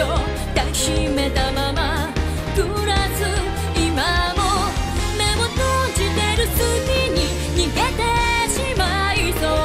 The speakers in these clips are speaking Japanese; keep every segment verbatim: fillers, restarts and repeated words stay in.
を抱きしめたまま暮らす今も目を閉じてる隙に逃げてしまいそう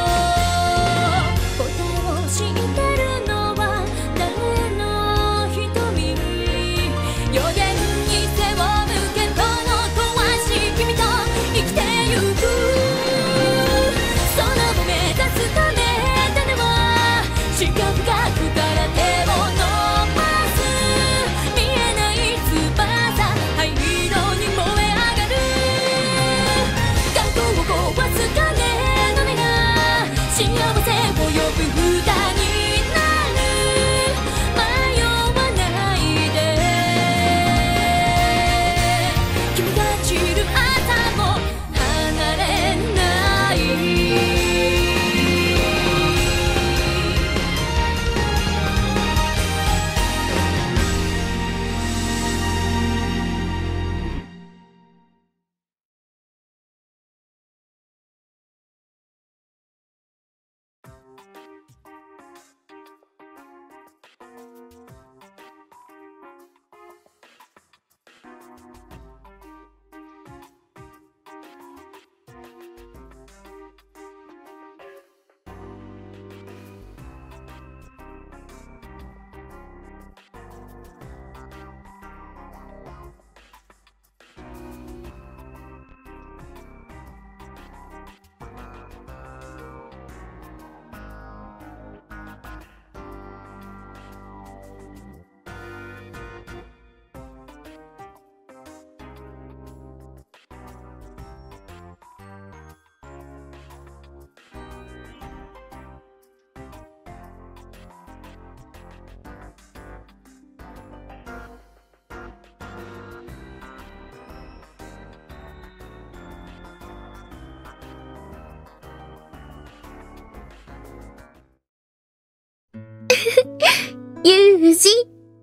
答えを知ってるのは誰の瞳予言に背を向けとの壊し君と生きてゆくその目指すため種は視覚がから手を伸ばす見えない翼灰色に燃え上がる眼光を壊す影の根が幸せを呼ぶ歌になる迷わないで君が散る朝も離れないユージ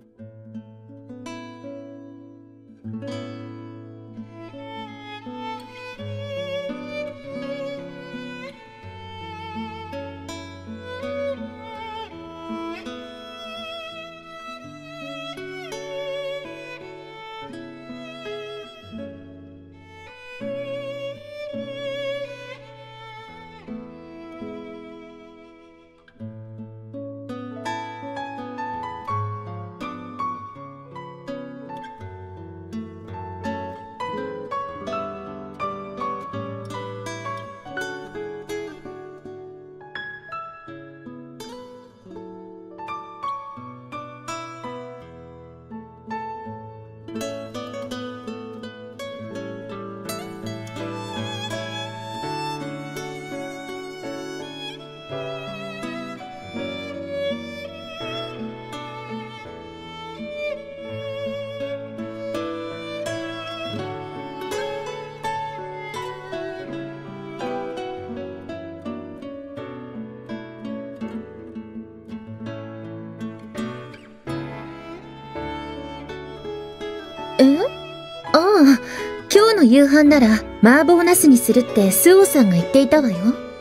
ああ、今日の夕飯なら麻婆茄子にするってスオさんが言っていたわよ。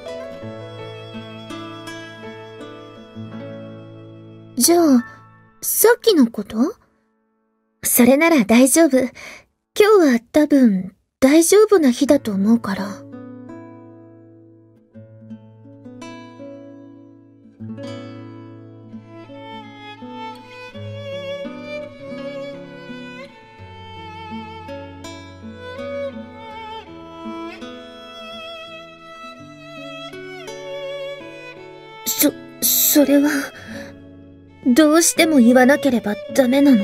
じゃあ、さっきのこと？それなら大丈夫。今日は多分大丈夫な日だと思うから。そ、それは、どうしても言わなければダメなの？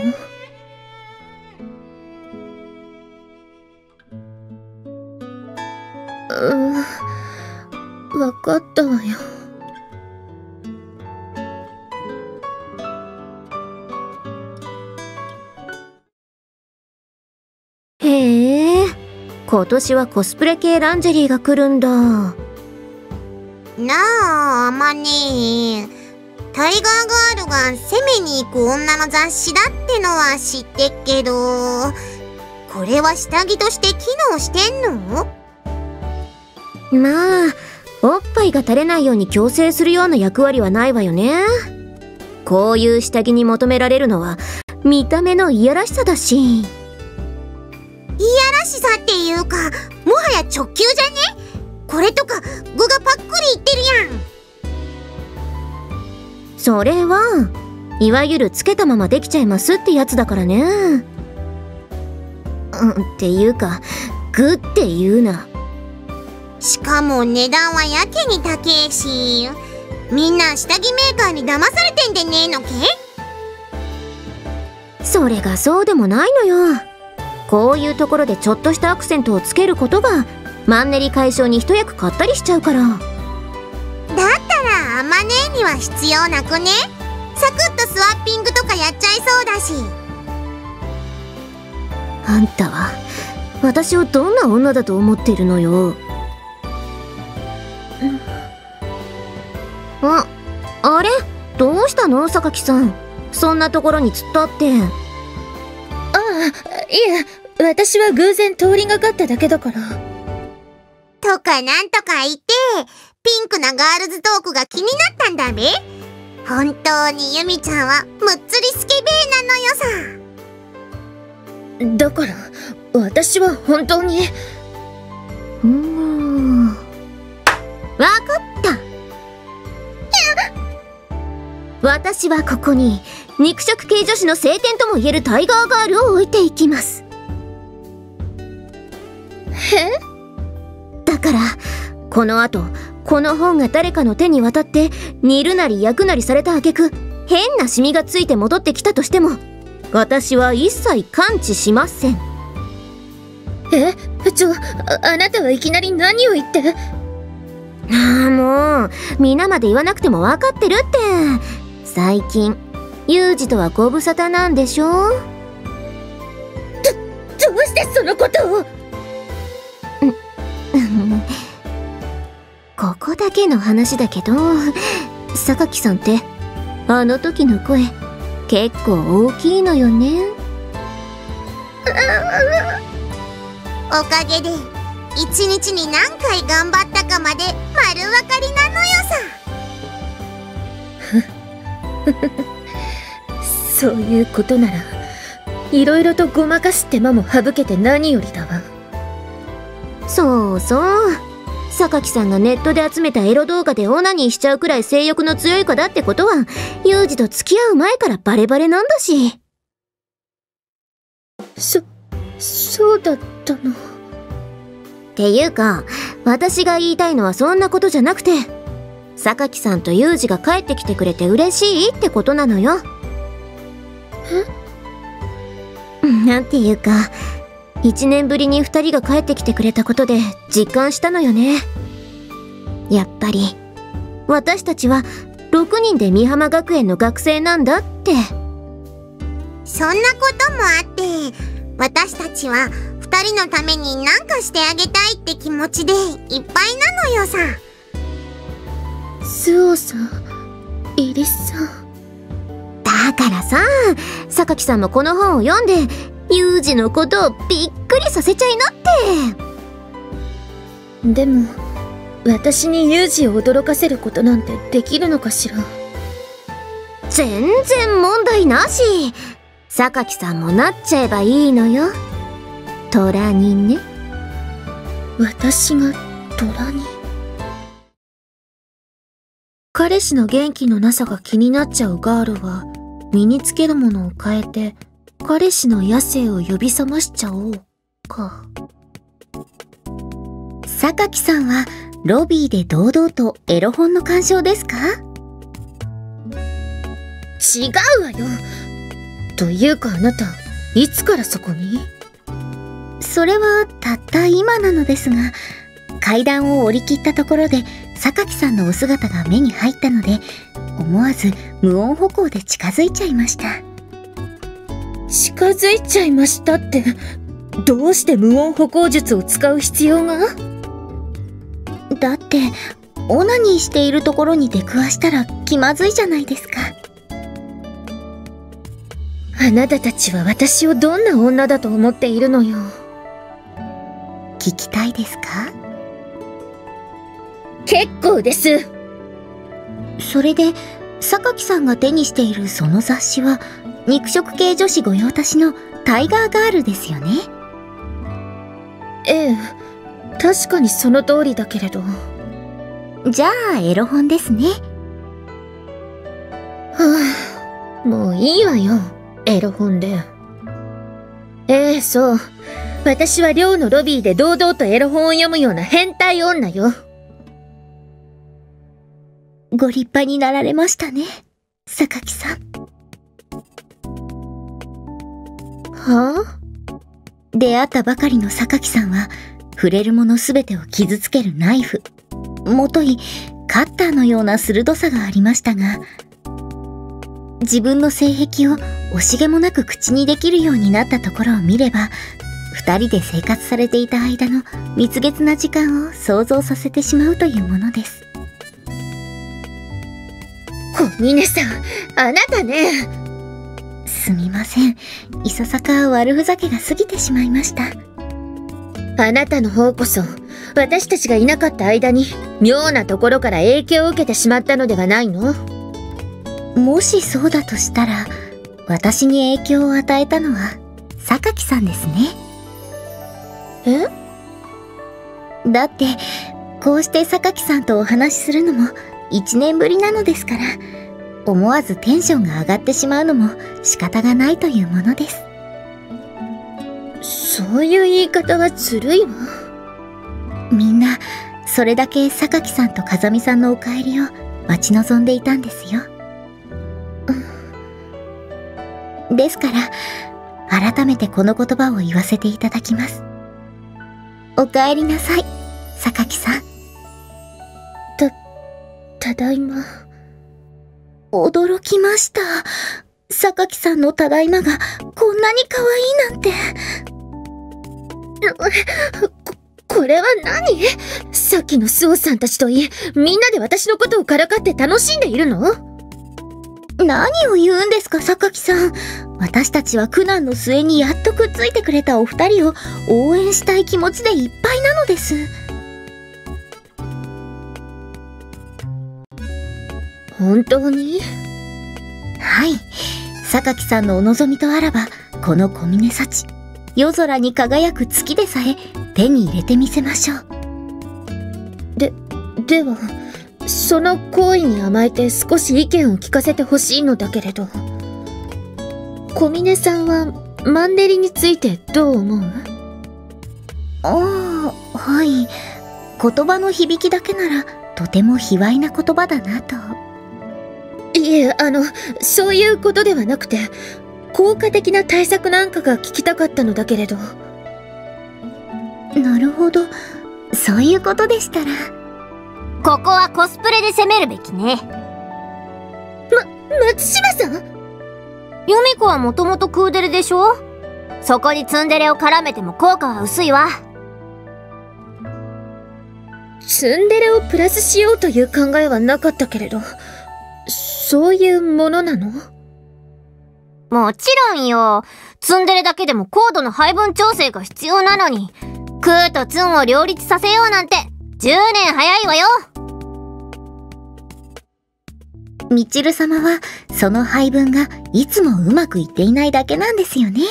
うん、わかったわよ。へえ、今年はコスプレ系ランジェリーが来るんだ。 なあ、あまね。タイガーガールが攻めに行く女の雑誌だってのは知ってっけど、これは下着として機能してんの？ まあ、おっぱいが垂れないように矯正するような役割はないわよね。 こういう下着に求められるのは見た目のいやらしさだし。 いやらしさっていうか、もはや直球じゃね？これとか具がパックリいってるやん。 それはいわゆるつけたままできちゃいますってやつだからね。うんっていうか、グって言うな。 しかも値段はやけに高えし、みんな下着メーカーに騙されてんでねえのけ？ それがそうでもないのよ。こういうところでちょっとしたアクセントをつけることがマンネリ解消に一役買ったりしちゃうから。 だったらあまねえには必要なくね？サクッとスワッピングとかやっちゃいそうだし。 あんたは私をどんな女だと思ってるのよ。あ、あれ？どうしたの榊さん。そんなところに突っ立って。 ああ、いえ、私は偶然通りがかっただけだから。 とかなんとか言って、ピンクなガールズトークが気になったんだべ。本当にユミちゃんはむっつりスケベーなのよさ。 だから、私は本当に。 うーん。わかった。私はここに肉食系女子の聖典ともいえるタイガーガールを置いていきます。 え？ だからこの後この本が誰かの手に渡って煮るなり焼くなりされた挙句変なシミがついて戻ってきたとしても私は一切関知しません。 え？ちょ、あ、あなたはいきなり何を言って？ ああもう皆まで言わなくても分かってるって。最近ユージとはご無沙汰なんでしょ？ど、 どうしてそのことを？ ここだけの話だけど、榊さんってあの時の声結構大きいのよね。 おかげで一日に何回頑張ったかまで丸分かりなのよさ。 そういうことなら、いろいろとごまかす手間も省けて何よりだわ。 そうそう。榊さんがネットで集めたエロ動画でオナニーしちゃうくらい性欲の強い子だってことは、ユージと付き合う前からバレバレなんだし。 そ、そうだったの。 っていうか、私が言いたいのはそんなことじゃなくて、榊さんとユージが帰ってきてくれて嬉しいってことなのよ。え？なんていうか、一年ぶりに二人が帰ってきてくれたことで実感したのよね。やっぱり私たちはろくにんで美浜学園の学生なんだって。 そんなこともあって、私たちは二人のために何かしてあげたいって気持ちでいっぱいなのよさ。 スオさん、イリスさん。 だからさ、榊さんもこの本を読んでユージのことをびっくりさせちゃいなって。 でも私にユージを驚かせることなんてできるのかしら。 全然問題なし。榊さんもなっちゃえばいいのよ。虎にね。 私が虎に？彼氏の元気のなさが気になっちゃうガールは身につけるものを変えて彼氏の野生を呼び覚ましちゃおうか。 榊さんはロビーで堂々とエロ本の鑑賞ですか？ 違うわよ。というかあなた、いつからそこに？ それはたった今なのですが、階段を降り切ったところで榊さんのお姿が目に入ったので、思わず無音歩行で近づいちゃいました。 近づいちゃいましたって、どうして無音歩行術を使う必要が？ だって、オナニーしているところに出くわしたら気まずいじゃないですか。 あなたたちは私をどんな女だと思っているのよ。 聞きたいですか？ 結構です。 それで、 榊さんが手にしているその雑誌は、肉食系女子御用達のタイガーガールですよね。 ええ、確かにその通りだけれど。 じゃあ、エロ本ですね。 はあ、もういいわよ、エロ本で。ええ、そう。私は寮のロビーで堂々とエロ本を読むような変態女よ。 ご立派になられましたね、榊さん。 はあ？ 出会ったばかりの榊さんは、触れるものすべてを傷つけるナイフ、もといカッターのような鋭さがありましたが、自分の性癖を惜しげもなく口にできるようになったところを見れば、二人で生活されていた間の蜜月な時間を想像させてしまうというものです。 小峰さん、あなたね。 すみません。いささか悪ふざけが過ぎてしまいました。 あなたの方こそ、私たちがいなかった間に、妙なところから影響を受けてしまったのではないの？ もしそうだとしたら、私に影響を与えたのは、榊さんですね。 え？ だって、こうして榊さんとお話しするのも一年ぶりなのですから、思わずテンションが上がってしまうのも仕方がないというものです。 そういう言い方はずるいわ。 みんな、それだけ榊さんと風見さんのお帰りを待ち望んでいたんですよ。ですから、改めてこの言葉を言わせていただきます。お帰りなさい、榊さん。 た、ただいま。 驚きました。榊さんのただいまがこんなに可愛いなんて。 こ、これは何？さっきのスオさんたちといい、みんなで私のことをからかって楽しんでいるの？ 何を言うんですか、榊さん。私たちは苦難の末にやっとくっついてくれたお二人を応援したい気持ちでいっぱいなのです。 本当に？ はい。榊さんのお望みとあらば、この小峰幸、夜空に輝く月でさえ手に入れてみせましょう。 で、では、その行為に甘えて少し意見を聞かせてほしいのだけれど、小峰さんはマンネリについてどう思う？ ああ、はい。言葉の響きだけならとても卑猥な言葉だなと。 いえ、あの、そういうことではなくて、効果的な対策なんかが聞きたかったのだけれど。 なるほど。そういうことでしたら。 ここはコスプレで攻めるべきね。 ま、松島さん？ ヨミ子はもともとクーデレでしょ？そこにツンデレを絡めても効果は薄いわ。 ツンデレをプラスしようという考えはなかったけれど、そういうものなの？ もちろんよ。ツンデレだけでも高度の配分調整が必要なのに、クーとツンを両立させようなんてじゅうねん早いわよ。 みちる様はその配分がいつもうまくいっていないだけなんですよね。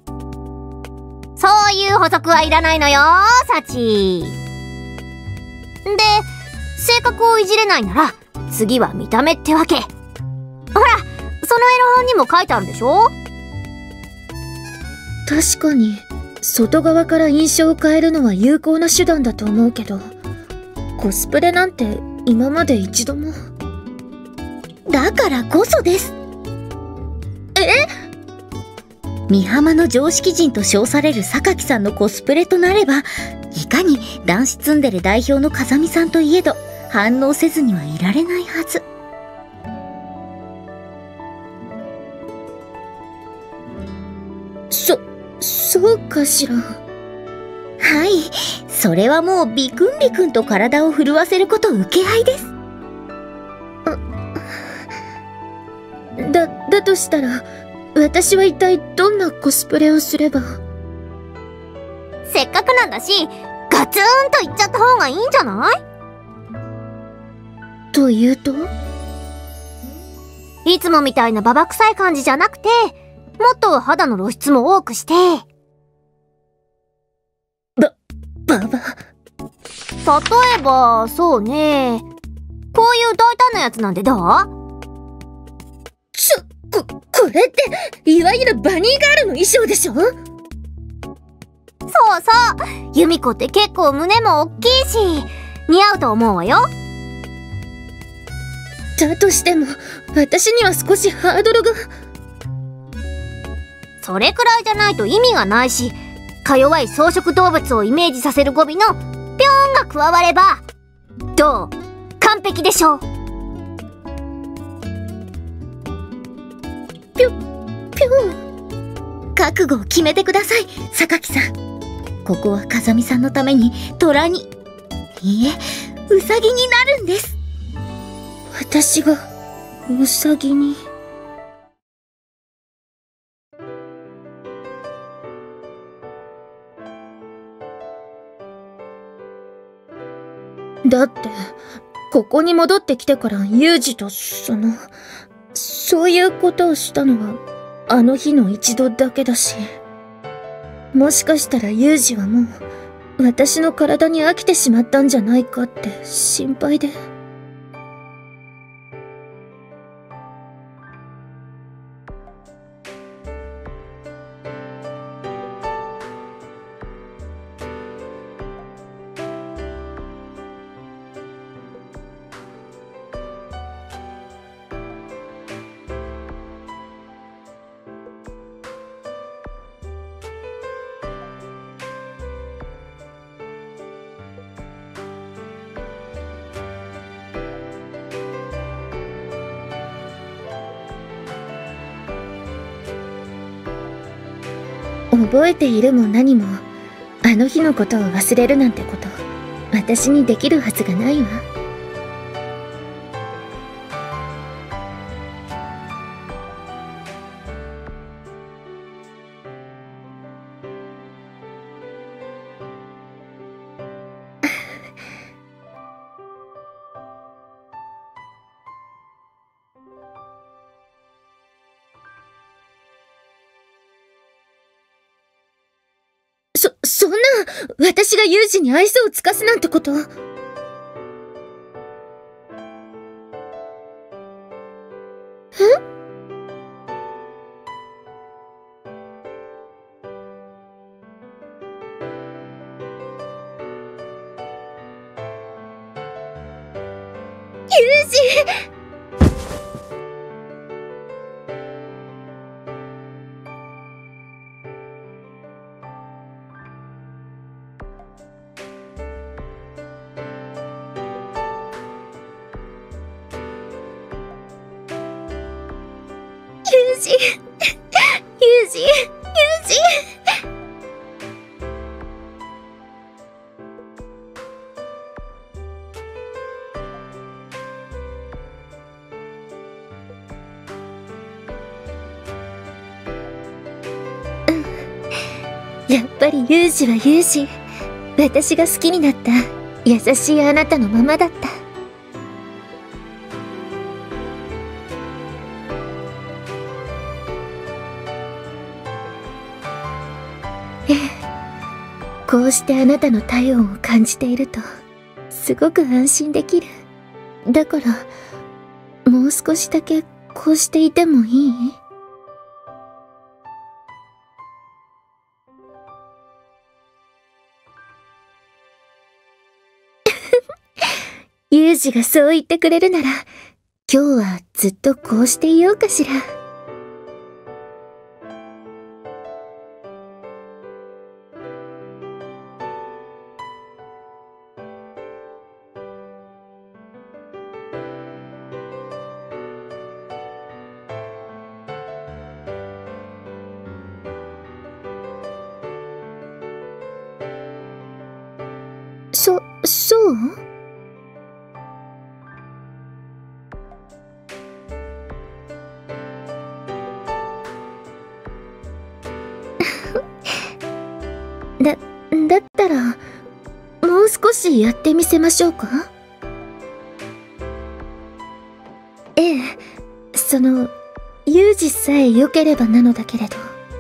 そういう補足はいらないのよ、サチ。で、性格をいじれないなら次は見た目ってわけ。ほら、そのエロ本にも書いてあるでしょ？ 確かに外側から印象を変えるのは有効な手段だと思うけど、コスプレなんて今まで一度も。 だからこそです。 え？ 美浜の常識人と称される榊さんのコスプレとなれば、いかに男子ツンデレ代表の風見さんといえど反応せずにはいられないはず。 そ、そうかしら。 はい、それはもうビクンビクンと体を震わせること請け合いです。 だ、だとしたら、私は一体どんなコスプレをすれば。 せっかくなんだし、ガツンといっちゃった方がいいんじゃない？ というと？ いつもみたいなババ臭い感じじゃなくて、もっと肌の露出も多くして。 ば、ババ。 例えば、そうね。こういう大胆なやつなんてどう？ ちょ、こ、これって、いわゆるバニーガールの衣装でしょ？ そうそう。ユミコって結構胸も大きいし、似合うと思うわよ。 だとしても、私には少しハードルが。 それくらいじゃないと意味がないし、か弱い草食動物をイメージさせる語尾のぴょーんが加われば、どう？完璧でしょう。 ぴょ、ぴょん。覚悟を決めてください、榊さん。ここは風見さんのために虎に、いいえ、ウサギになるんです。私がウサギに。だってここに戻ってきてからユージとそのそういうことをしたのはあの日の一度だけだし、もしかしたらユージはもう私の体に飽きてしまったんじゃないかって心配で。覚えているも何も、あの日のことを忘れるなんてこと、私にできるはずがないわ。そ、そんな、私がユージに愛想を尽かすなんてこと。ん？ユージ！ユージ、ユージ、ユージ。やっぱりユージはユージ。私が好きになった優しいあなたのままだった。ええ、こうしてあなたの体温を感じているとすごく安心できる。だからもう少しだけこうしていてもいい？ユージがそう言ってくれるなら、今日はずっとこうしていようかしら。そ、そう？だ、だったら、もう少しやってみせましょうか？ええ、 その、ユージさえ良ければなのだけれど。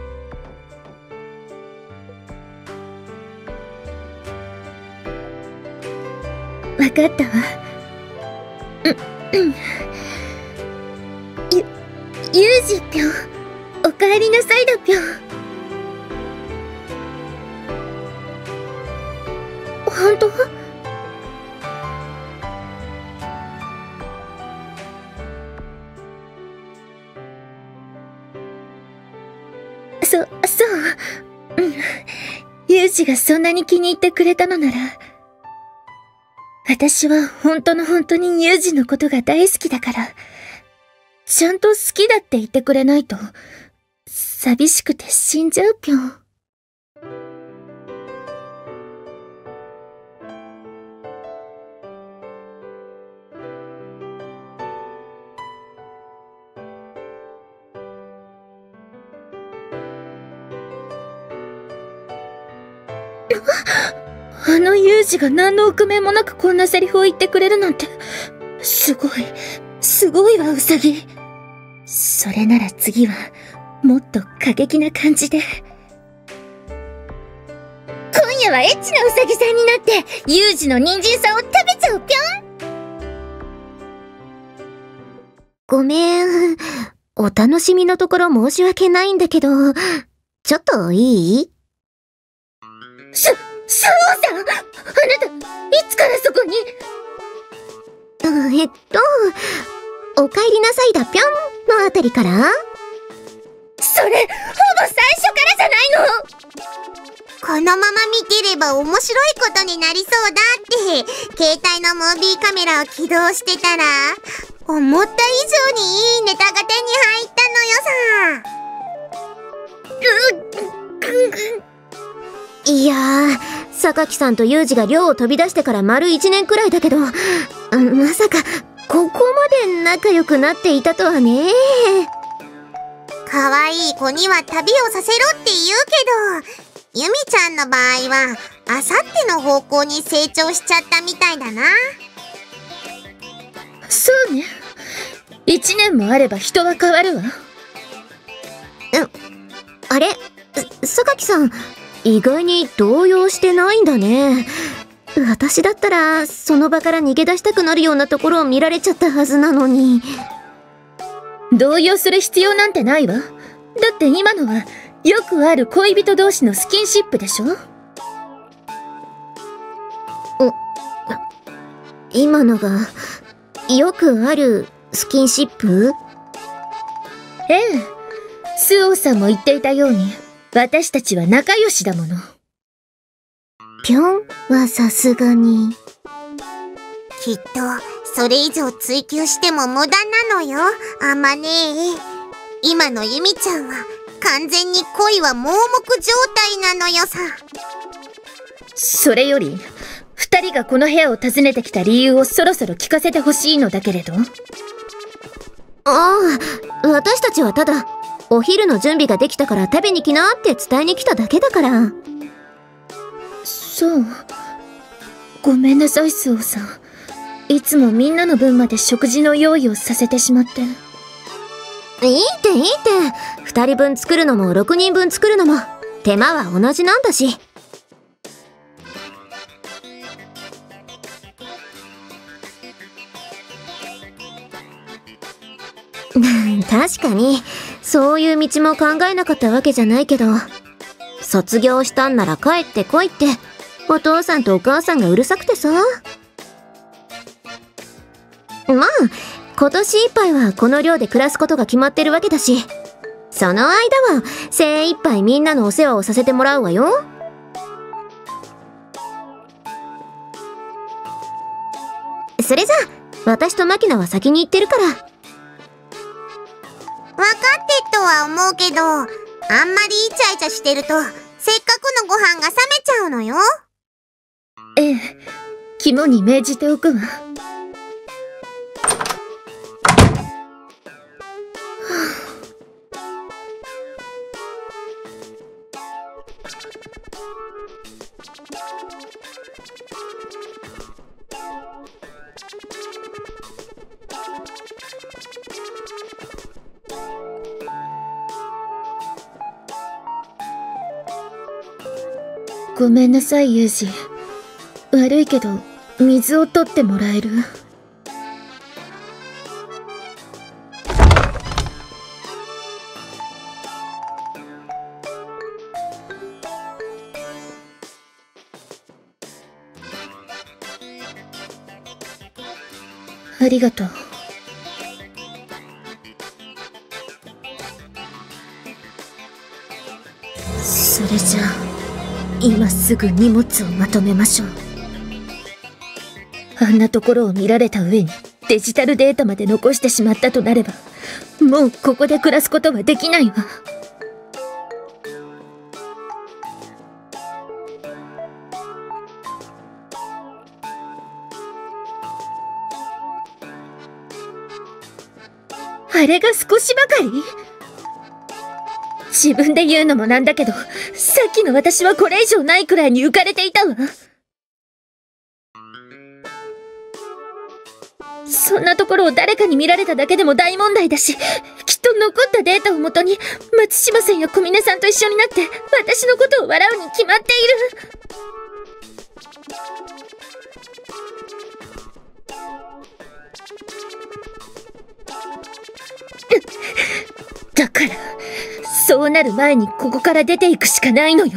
わかったわ。うん、うん。ゆ、ユージぴょん。おかえりなさいだぴょん。本当？そ、そう。うん。ユージがそんなに気に入ってくれたのなら、私は本当の本当にユージのことが大好きだから、ちゃんと好きだって言ってくれないと、寂しくて死んじゃうぴょん。あのユージが何の臆面もなくこんなセリフを言ってくれるなんて、すごい、すごいわ、ウサギ。それなら次は、もっと過激な感じで。今夜はエッチなウサギさんになって、ユージの人参さんを食べちゃうぴょん。 ごめん。お楽しみのところ申し訳ないんだけど、ちょっといい？ しゅ、シャオさん！あなた、いつからそこに？ うん、えっと、お帰りなさいだぴょんのあたりから？ それ、ほぼ最初からじゃないの！ このまま見てれば面白いことになりそうだって、携帯のムービーカメラを起動してたら、思った以上にいいネタが手に入ったのよさ。 う、ぐ、ぐ、 いやー、榊さんとユージが寮を飛び出してから丸一年くらいだけど、まさか、ここまで仲良くなっていたとはね。 可愛い子には旅をさせろって言うけど、ユミちゃんの場合は、あさっての方向に成長しちゃったみたいだな。 そうね。一年もあれば人は変わるわ。うん、 あれ？榊さん、意外に動揺してないんだね。私だったら、その場から逃げ出したくなるようなところを見られちゃったはずなのに。 動揺する必要なんてないわ。だって今のは、よくある恋人同士のスキンシップでしょ？ お、今のが、よくあるスキンシップ？ ええ。スオーさんも言っていたように、私たちは仲良しだもの。 ぴょんはさすがに。 きっと、それ以上追求しても無駄なのよ、あまねえ。今のユミちゃんは、完全に恋は盲目状態なのよさ。 それより、二人がこの部屋を訪ねてきた理由をそろそろ聞かせてほしいのだけれど。 ああ、私たちはただ、お昼の準備ができたから食べに来なって伝えに来ただけだから。 そう。ごめんなさい、スオさん。いつもみんなの分まで食事の用意をさせてしまって。 いいっていいって。二人分作るのも六人分作るのも、手間は同じなんだし。確かに、そういう道も考えなかったわけじゃないけど、卒業したんなら帰ってこいって、お父さんとお母さんがうるさくてさ。まあ、今年いっぱいはこの寮で暮らすことが決まってるわけだし、その間は精一杯みんなのお世話をさせてもらうわよ。それじゃ、私とマキナは先に行ってるから。 分かってとは思うけど、あんまりイチャイチャしてると、せっかくのご飯が冷めちゃうのよ。 ええ、肝に銘じておくわ。 ごめんなさい、ユージ。悪いけど、水を取ってもらえる？ありがとう。それじゃあ、今すぐ荷物をまとめましょう。あんなところを見られた上にデジタルデータまで残してしまったとなれば、もうここで暮らすことはできないわ。あれが少しばかり？自分で言うのもなんだけど、さっきの私はこれ以上ないくらいに浮かれていたわ。そんなところを誰かに見られただけでも大問題だし、きっと残ったデータをもとに松島さんや小峰さんと一緒になって私のことを笑うに決まっている。だからそうなる前にここから出ていくしかないのよ。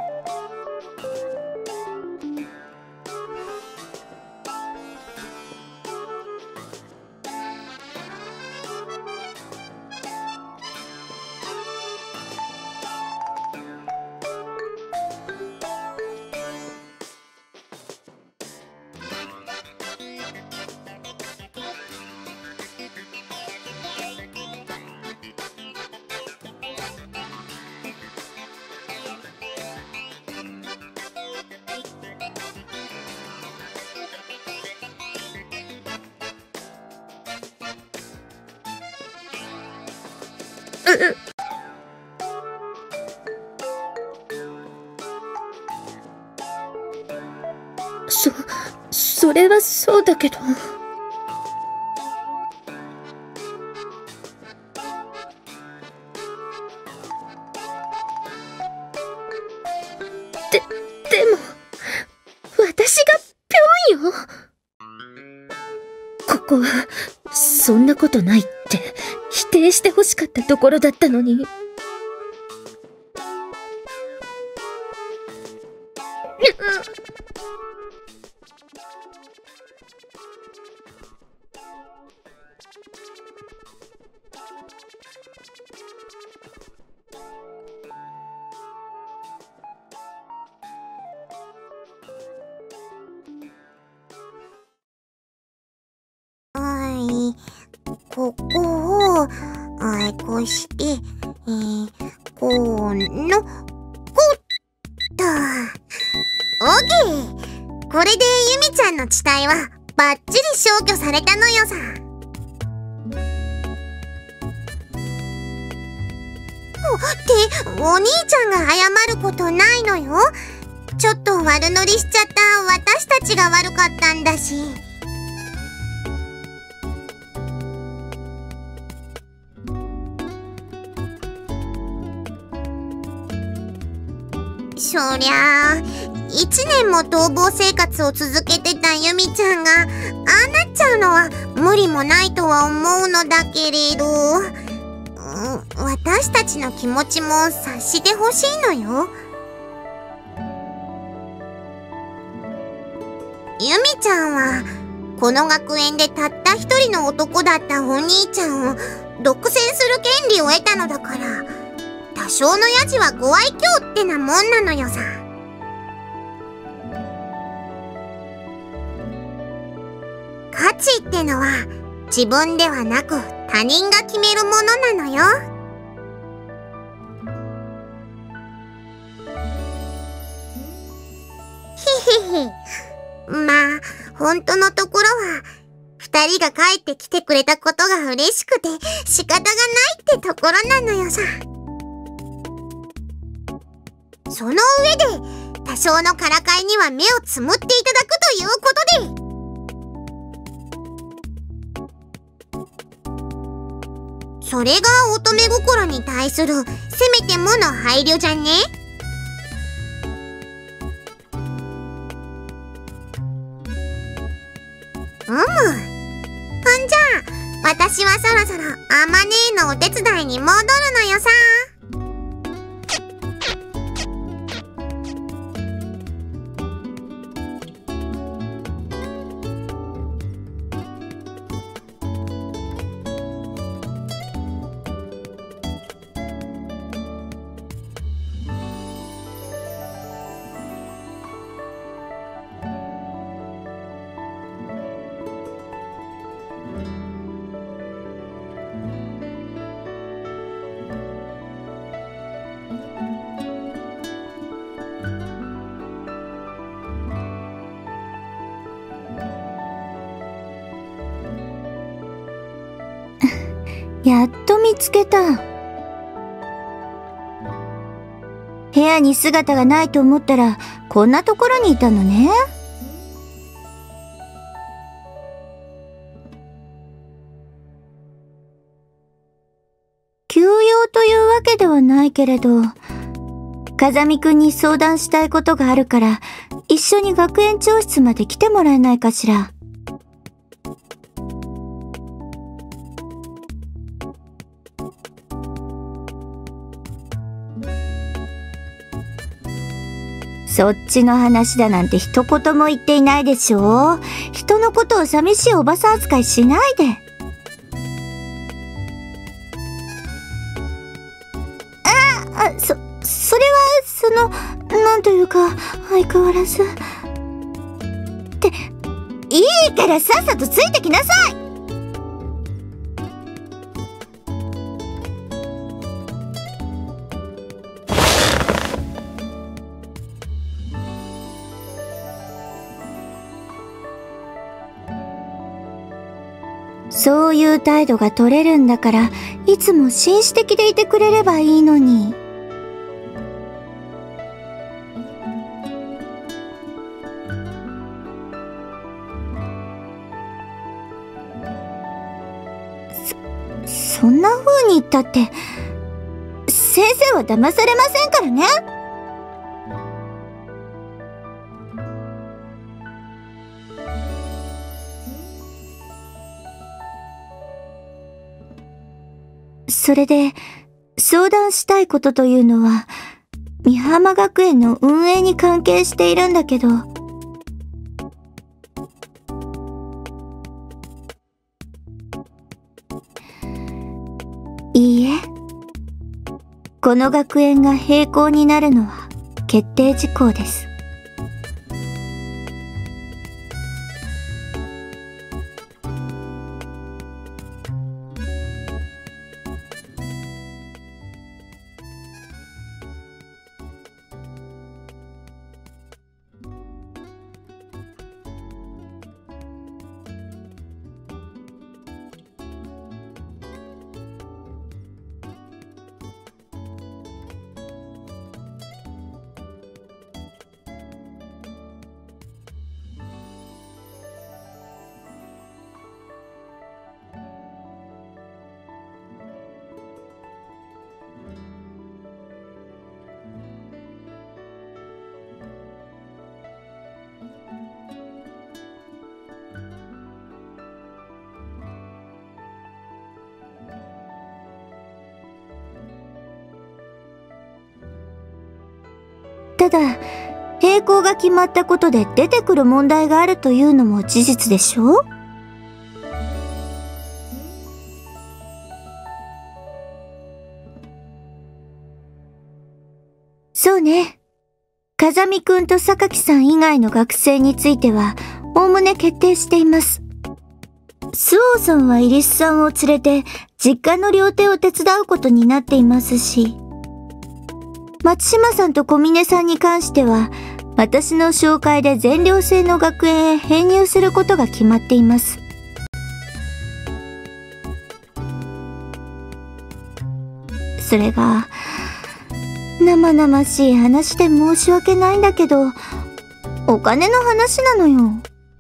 そ、それはそうだけど。で、でも、私がぴょんよ。ここは、そんなことないって否定してほしかったところだったのに。 ここを、あこうして、えー、この、こっと。オーケー！これでユミちゃんの地帯はバッチリ消去されたのよさ。ってお兄ちゃんが謝ることないのよ。ちょっと悪乗りしちゃった私たちが悪かったんだし。そりゃあ一年も逃亡生活を続けてたユミちゃんがああなっちゃうのは無理もないとは思うのだけれど、うん、私たちの気持ちも察してほしいのよ。ユミちゃんはこの学園でたった一人の男だったお兄ちゃんを独占する権利を得たのだから、多少のヤジはご愛嬌ってなもんなのよさ。価値ってのは自分ではなく他人が決めるものなのよ。へへへ。まあ本当のところは二人が帰ってきてくれたことが嬉しくて仕方がないってところなのよさ。その上で多少のからかいには目をつむっていただくということで、それが乙女心に対するせめてもの配慮じゃね。 ふむ。ほんじゃ、私はそろそろあまねえのお手伝いに戻るのよさ。 やっと見つけた。部屋に姿がないと思ったら、こんなところにいたのね。休養というわけではないけれど、風見くんに相談したいことがあるから、一緒に学園長室まで来てもらえないかしら。そっちの話だなんて一言も言っていないでしょ。人のことを寂しいおばさん扱いしないで。ああ、そ、それは、その、なんというか、相変わらず。って、いいからさっさとついてきなさい。そういう態度が取れるんだから、いつも紳士的でいてくれればいいのに。そ、そんな風に言ったって、先生は騙されませんからね。それで、相談したいことというのは、美浜学園の運営に関係しているんだけど。いいえ。この学園が閉校になるのは決定事項です。ただ、閉校が決まったことで出てくる問題があるというのも事実でしょ？そうね。風見くんと榊さん以外の学生については、おおむね決定しています。周防さんはイリスさんを連れて、実家の料亭を手伝うことになっていますし、松島さんと小峰さんに関しては、私の紹介で全寮制の学園へ編入することが決まっています。それが、生々しい話で申し訳ないんだけど、お金の話なのよ。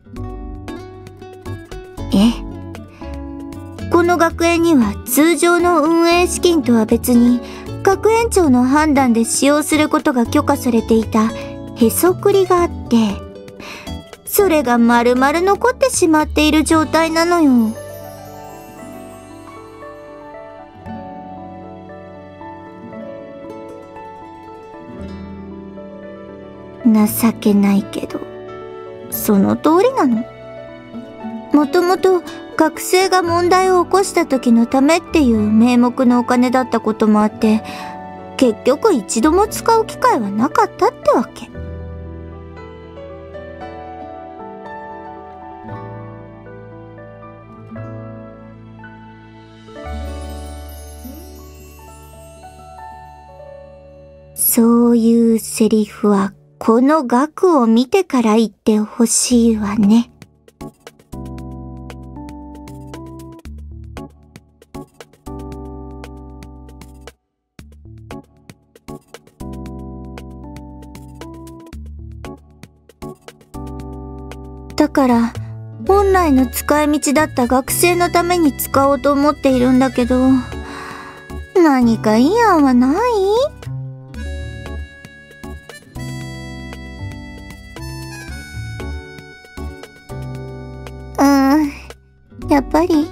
え、この学園には通常の運営資金とは別に、学園長の判断で使用することが許可されていたへそくりがあって、 それが丸々残ってしまっている状態なのよ。情けないけど、その通りなの。もともと学生が問題を起こした時のためっていう名目のお金だったこともあって、結局一度も使う機会はなかったってわけ。そういうセリフはこの額を見てから言ってほしいわね。だから本来の使い道だった学生のために使おうと思っているんだけど、何かいい案はない？うーん、やっぱり。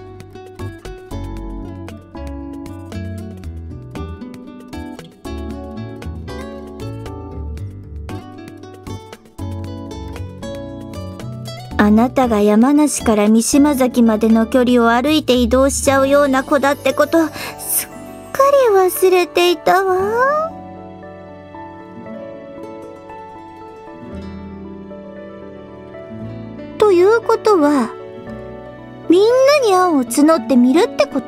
あなたが山梨から三島崎までの距離を歩いて移動しちゃうような子だってことすっかり忘れていたわ。ということはみんなに案を募ってみるってこと？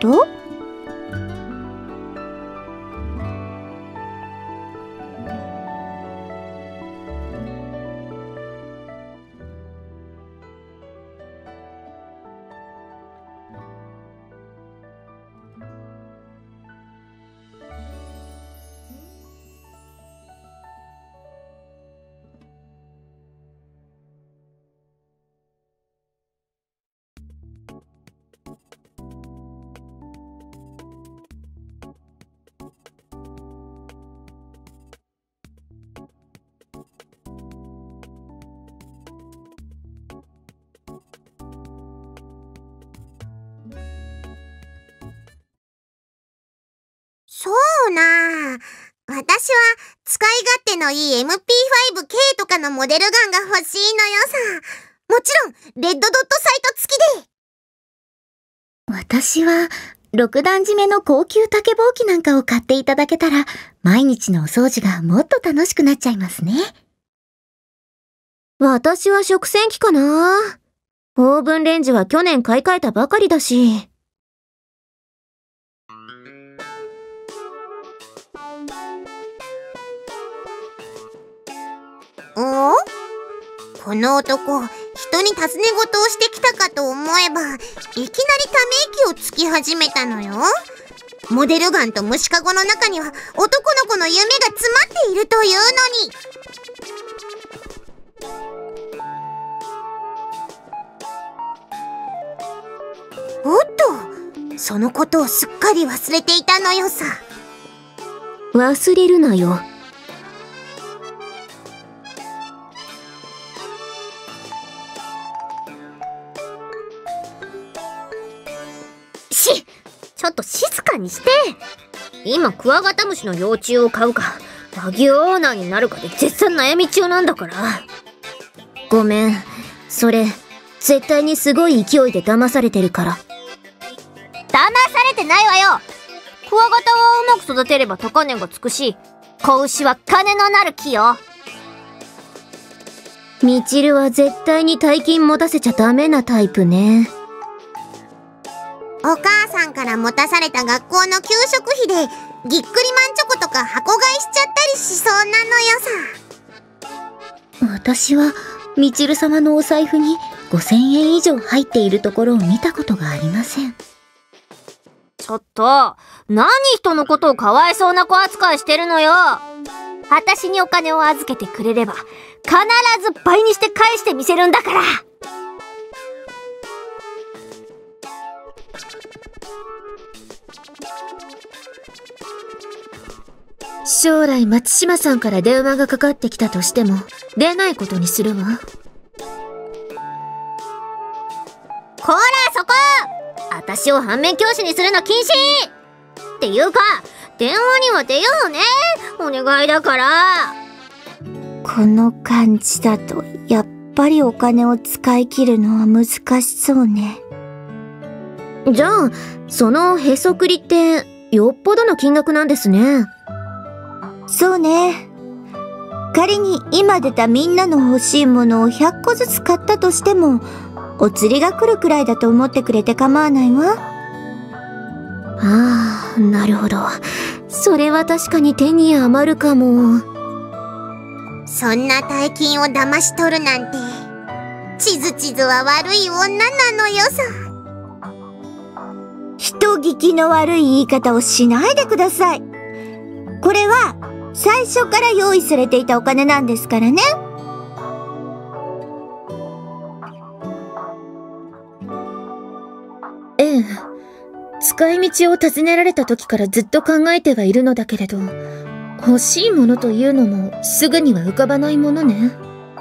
そうなあ。私は使い勝手のいい エムピーファイブケー とかのモデルガンが欲しいのよさ。もちろん、レッドドットサイト付きで。 私は、六段締めの高級竹ぼうきなんかを買っていただけたら、毎日のお掃除がもっと楽しくなっちゃいますね。 私は食洗機かな。オーブンレンジは去年買い替えたばかりだし。 お？この男、人に尋ね事をしてきたかと思えば、いきなりため息をつき始めたのよ。モデルガンと虫かごの中には男の子の夢が詰まっているというのに。おっと、そのことをすっかり忘れていたのよさ。 忘れるなよ。し、ちょっと静かにして。今クワガタムシの幼虫を買うか和牛オーナーになるかで絶賛悩み中なんだから。ごめん、それ絶対にすごい勢いで騙されてるから。騙されてないわよ。クワガタはうまく育てれば高値がつくし、子牛は金のなる木よ。みちるは絶対に大金持たせちゃダメなタイプね。 お母さんから持たされた学校の給食費でぎっくりマンチョコとか箱買いしちゃったりしそうなのよさ。私はみちる様のお財布にごせんえん以上入っているところを見たことがありません。 ちょっと、何人のことをかわいそうな子扱いしてるのよ。私にお金を預けてくれれば必ず倍にして返してみせるんだから。 将来松島さんから電話がかかってきたとしても出ないことにするわ。 私を反面教師にするの禁止っていうか、電話には出ようね。お願いだから。 この感じだと、やっぱりお金を使い切るのは難しそうね。 じゃあ、そのへそくりって、よっぽどの金額なんですね。 そうね。仮に今出たみんなの欲しいものをひゃっこずつ買ったとしても、お釣りが来るくらいだと思ってくれて構わないわ。 ああ、なるほど。それは確かに手に余るかも。 そんな大金を騙し取るなんて、地図地図は悪い女なのよさ。 人聞きの悪い言い方をしないでください。これは最初から用意されていたお金なんですからね。 ええ。使い道を尋ねられた時からずっと考えてはいるのだけれど、欲しいものというのもすぐには浮かばないものね。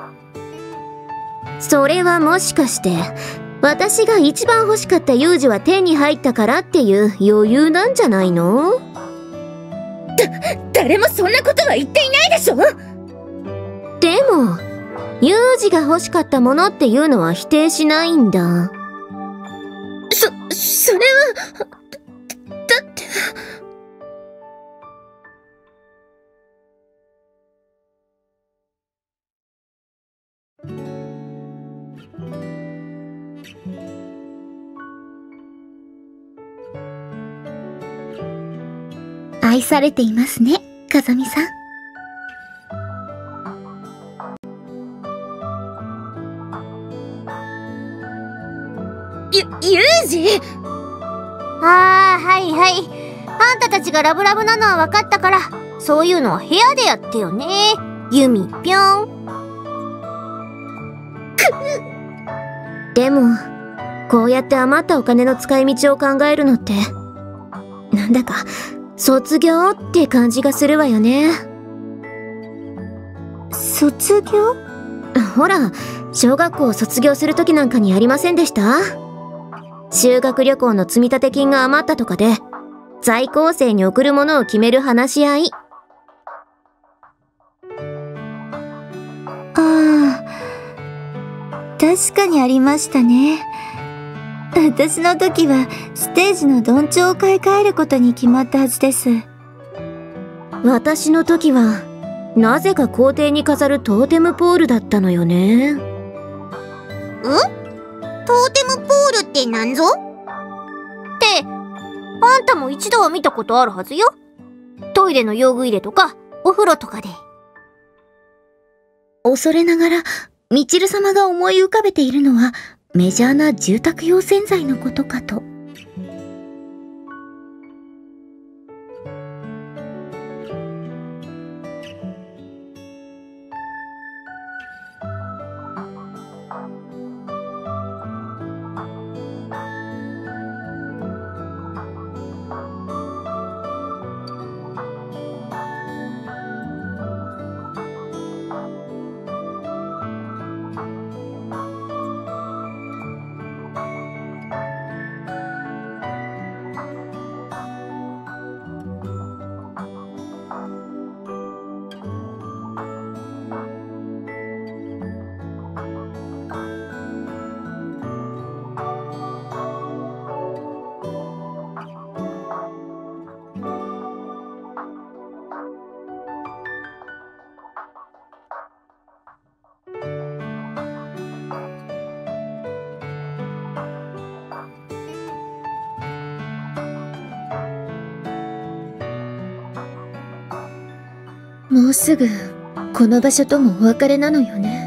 それはもしかして、私が一番欲しかった有事は手に入ったからっていう余裕なんじゃないの？だ、 誰もそんなことは言っていないでしょ。 でも、有事が欲しかったものっていうのは否定しないんだ。 そ、それは、だ、だって。 愛されていますね、風見さん。 ゆ、ユージ！ ああ、はいはい。あんたたちがラブラブなのは分かったから、そういうのは部屋でやってよね。ユミぴょん。 でも、こうやって余ったお金の使い道を考えるのって、なんだか、卒業って感じがするわよね。 卒業？ ほら、小学校を卒業する時なんかにありませんでした？修学旅行の積立金が余ったとかで、在校生に送るものを決める話し合い。 ああ、確かにありましたね。私の時はステージのどんちょうを買い替えることに決まったはずです。 私の時は、なぜか校庭に飾るトーテムポールだったのよね。ん？ トーテムポールってなんぞ？って、あんたも一度は見たことあるはずよ。トイレの用具入れとか、お風呂とかで。 恐れながら、みちる様が思い浮かべているのは、メジャーな住宅用洗剤のことかと。 もうすぐ、この場所ともお別れなのよね。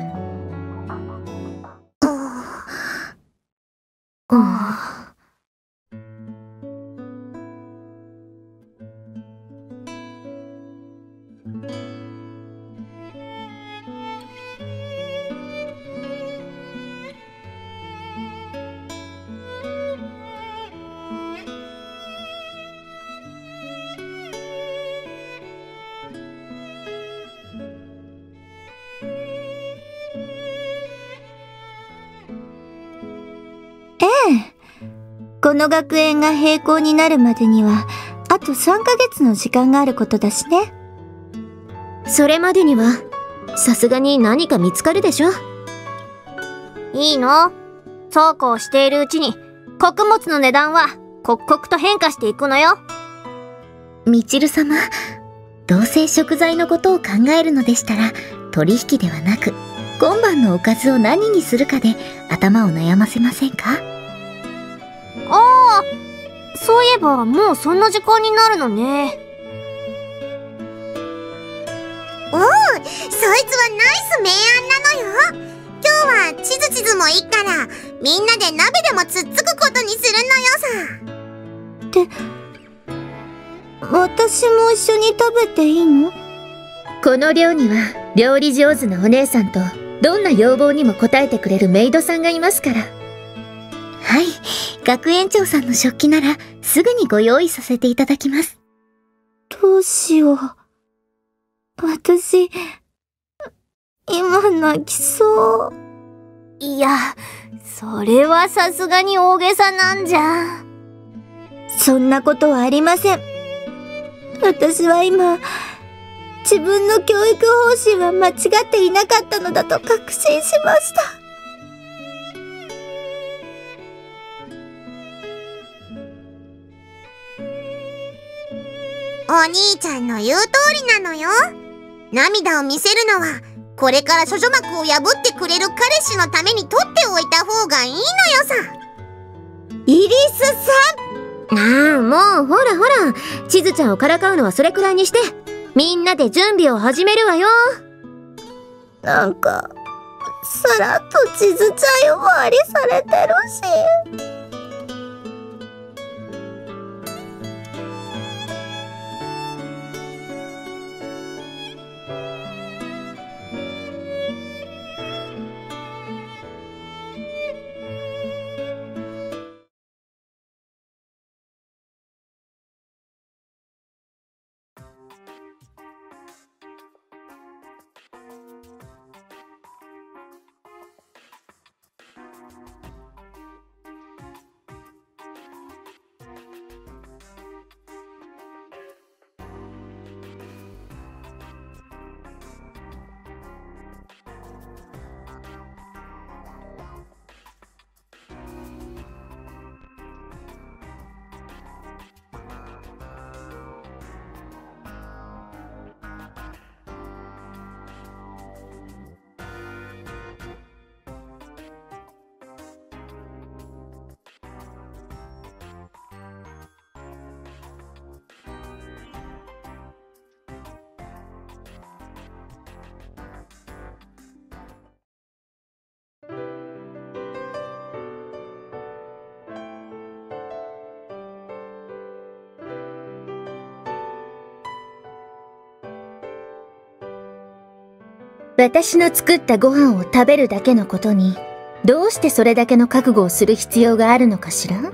この学園が閉校になるまでには、あとさんかげつの時間があることだしね。 それまでには、さすがに何か見つかるでしょ。 いいの？そうこうしているうちに、穀物の値段は刻々と変化していくのよ。 みちる様、どうせ食材のことを考えるのでしたら、取引ではなく、今晩のおかずを何にするかで頭を悩ませませんか？ ああ、そういえばもうそんな時間になるのね。 おう、そいつはナイス明暗なのよ。今日はチズチズもいいから、みんなで鍋でもつっつくことにするのよさ。 私も一緒に食べていいの？ この寮には料理上手なお姉さんとどんな要望にも応えてくれるメイドさんがいますから。はい、学園長さんの食器ならすぐにご用意させていただきます。 どうしよう。私、今泣きそう。 いや、それはさすがに大げさなんじゃ。 そんなことはありません。私は今、自分の教育方針は間違っていなかったのだと確信しました。 お兄ちゃんの言う通りなのよ。涙を見せるのは、これから処女膜を破ってくれる彼氏のために取っておいた方がいいのよさ。 イリスさんああ、もうほらほら、チズちゃんをからかうのはそれくらいにして、みんなで準備を始めるわよ。 ん、なんか、さらっと地図ちゃん呼ばわりされてるし。 私の作ったご飯を食べるだけのことに、どうしてそれだけの覚悟をする必要があるのかしら？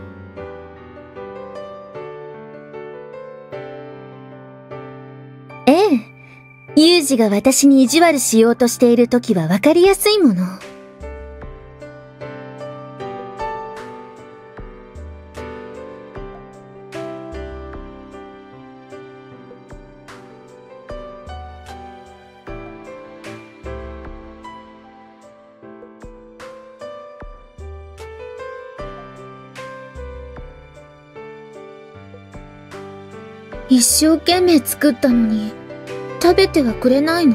ええ、ユージが私に意地悪しようとしているときはわかりやすいもの。一生懸命作ったのに、食べてはくれないの？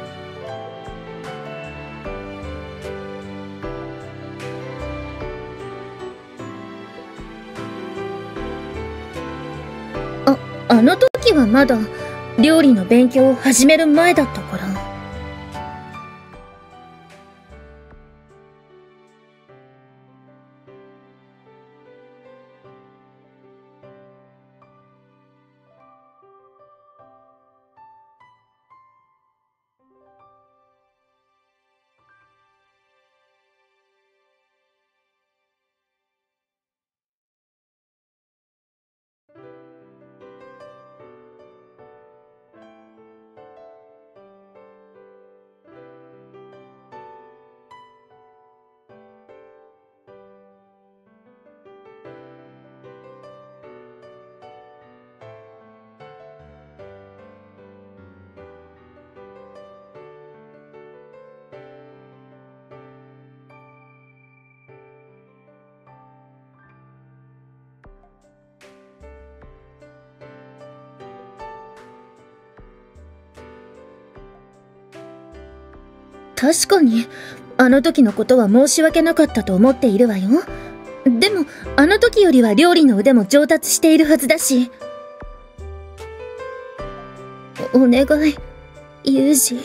あ、あの時はまだ料理の勉強を始める前だったから。 確かに、あの時のことは申し訳なかったと思っているわよ。でも、あの時よりは料理の腕も上達しているはずだし。お願い、ユージ。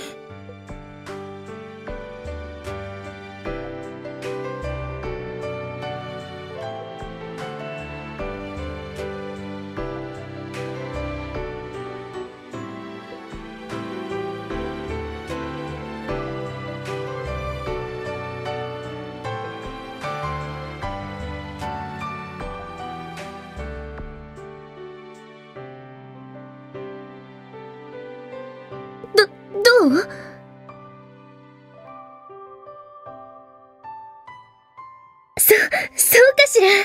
ど、どう？そ、そうかしら。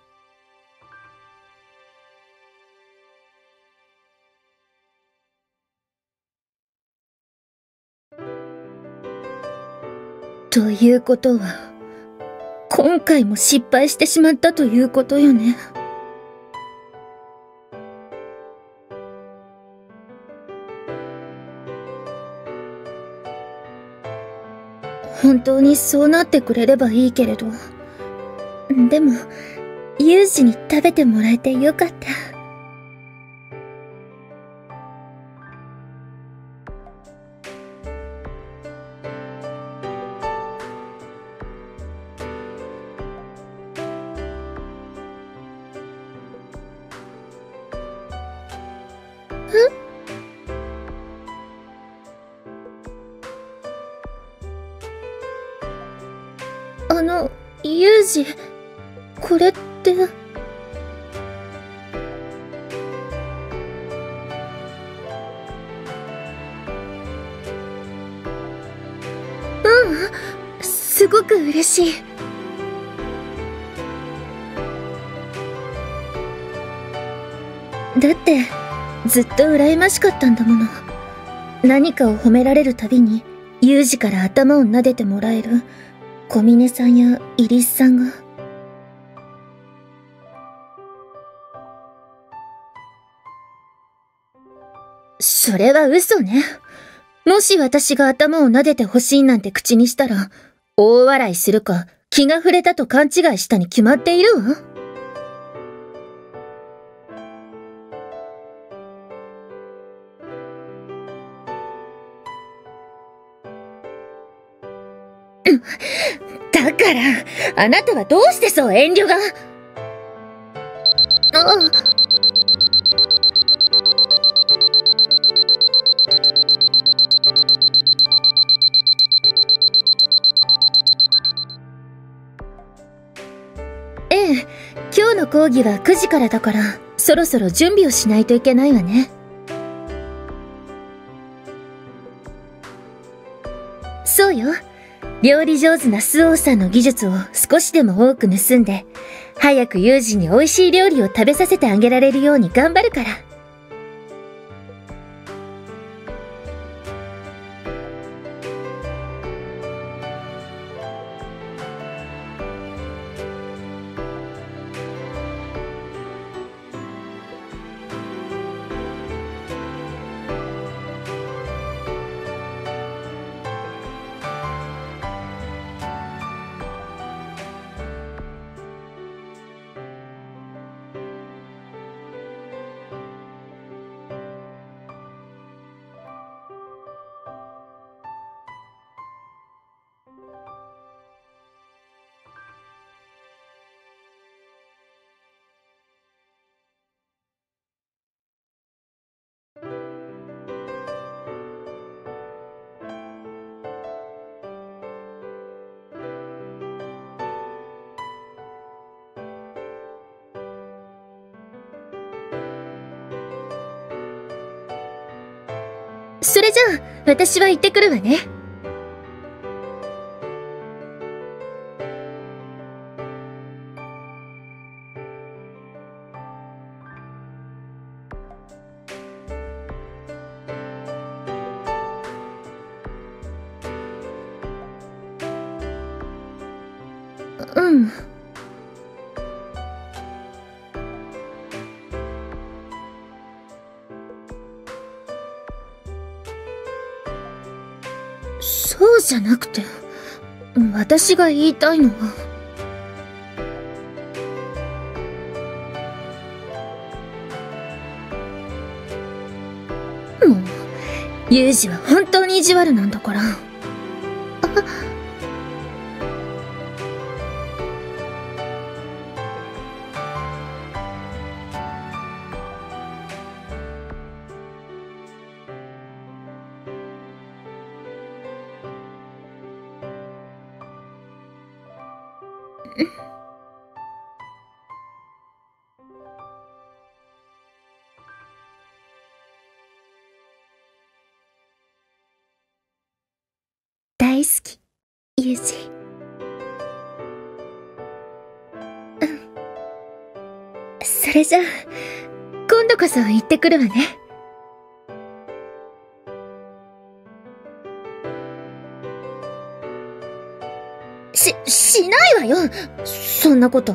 ということは、今回も失敗してしまったということよね。本当にそうなってくれればいいけれど。でも、ユージに食べてもらえてよかった。あの、ユージ、これって。ううん、すごく嬉しい。だって、ずっと羨ましかったんだもの。何かを褒められるたびに、ユージから頭を撫でてもらえる。小峰さんやイリスさんが。それは嘘ね。もし私が頭を撫でてほしいなんて口にしたら、大笑いするか気が触れたと勘違いしたに決まっているわ。だから、あなたはどうしてそう遠慮が。ああ。ええ、今日の講義はくじからだから、そろそろ準備をしないといけないわね。そうよ。料理上手なスオーさんの技術を少しでも多く盗んで、早くユージに美味しい料理を食べさせてあげられるように頑張るから。それじゃあ、私は行ってくるわね。うん。 そうじゃなくて、私が言いたいのは。もう、ユージは本当に意地悪なんだから。あ、大好き、ユージ。うん。それじゃあ、今度こそ行ってくるわね。し、しないわよ、そんなこと。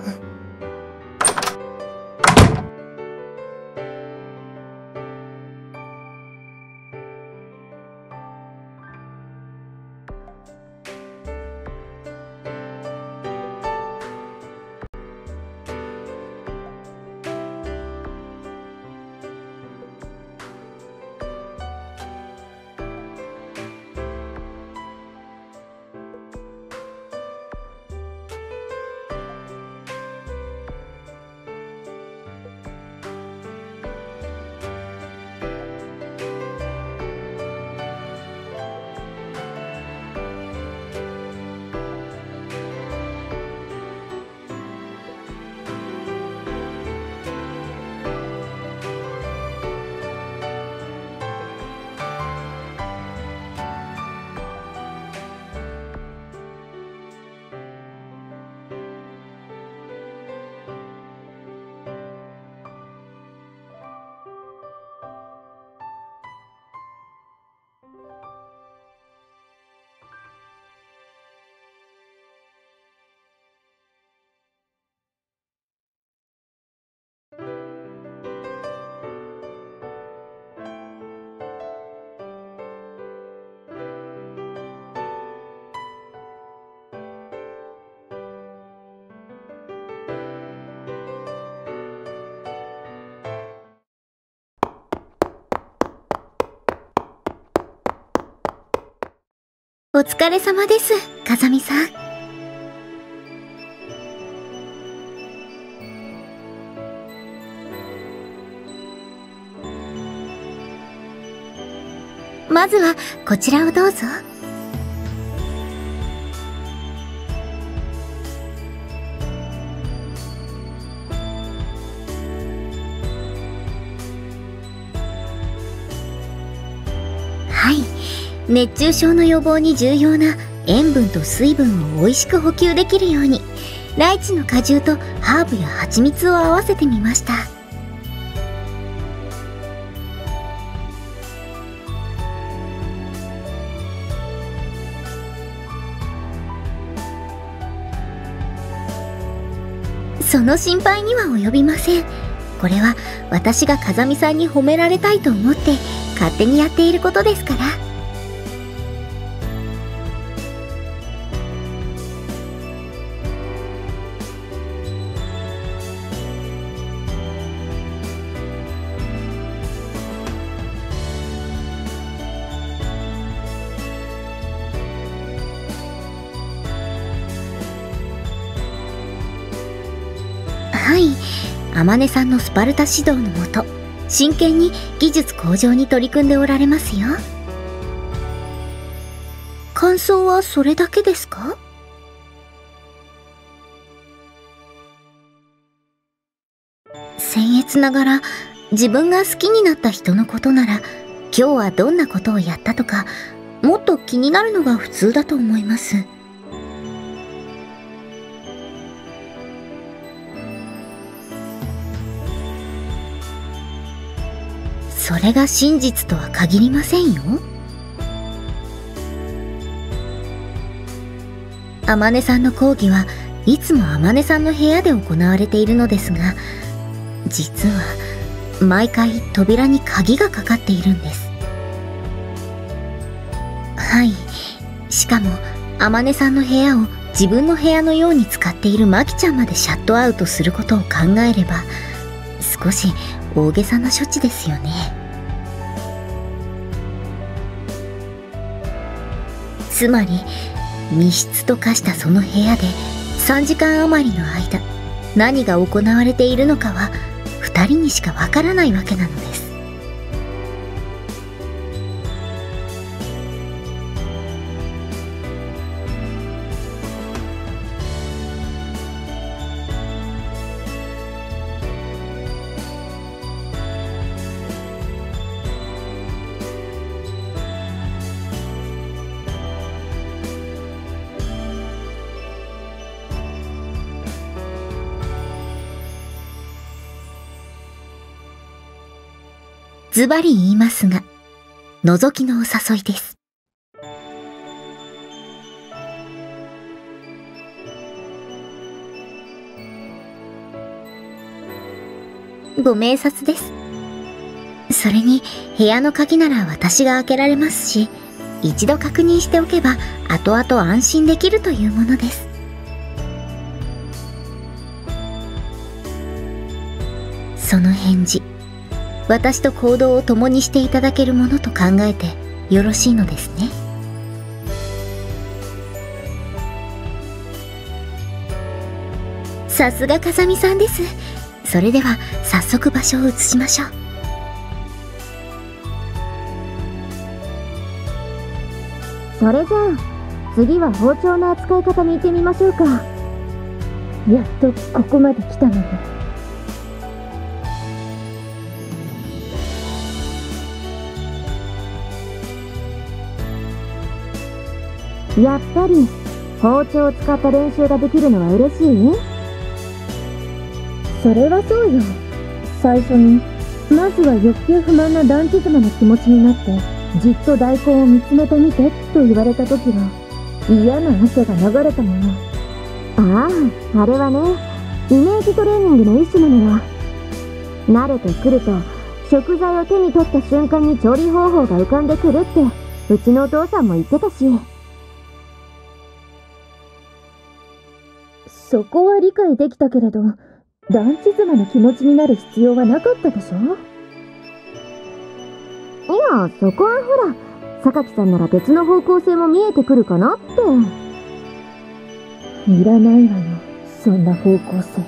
お疲れ様です、風見さん。まずはこちらをどうぞ。はい。熱中症の予防に重要な塩分と水分を美味しく補給できるように、ライチの果汁とハーブや蜂蜜を合わせてみました。その心配には及びません。これは私が風見さんに褒められたいと思って勝手にやっていることですから。はい、天音さんのスパルタ指導のもと、真剣に技術向上に取り組んでおられますよ。感想はそれだけですか？僭越ながら、自分が好きになった人のことなら、今日はどんなことをやったとか、もっと気になるのが普通だと思います。それが真実とは限りませんよ。天音さんの講義はいつも天音さんの部屋で行われているのですが、実は毎回扉に鍵がかかっているんです。ははい。しかも、あまねさんの部屋を自分の部屋のように使っているマキちゃんまでシャットアウトすることを考えれば、少し大げさな処置ですよね。つまり、密室と化したその部屋でさんじかん余りの間、何が行われているのかはふたりにしかわからないわけなのです。ズバリ言いますが、覗きのお誘いです。ご明察です。それに、部屋の鍵なら私が開けられますし、一度確認しておけば、後々安心できるというものです。その返事、私と行動を共にしていただけるものと考えてよろしいのですね。さすが風見さんです。それでは早速場所を移しましょう。 それじゃあ次は包丁の扱い方に行ってみましょうか。やっとここまで来たのに。やっぱり包丁を使った練習ができるのは嬉しい？それはそうよ。最初にまずは欲求不満な団地妻の気持ちになってじっと大根を見つめてみてと言われた時は嫌な汗が流れたもの。ああ、あれはね、イメージトレーニングの一種なのよ。慣れてくると食材を手に取った瞬間に調理方法が浮かんでくるってうちのお父さんも言ってたし。そこは理解できたけれど、団地妻の気持ちになる必要はなかったでしょ？いや、そこはほら、榊さんなら別の方向性も見えてくるかなって。いらないわよ、そんな方向性。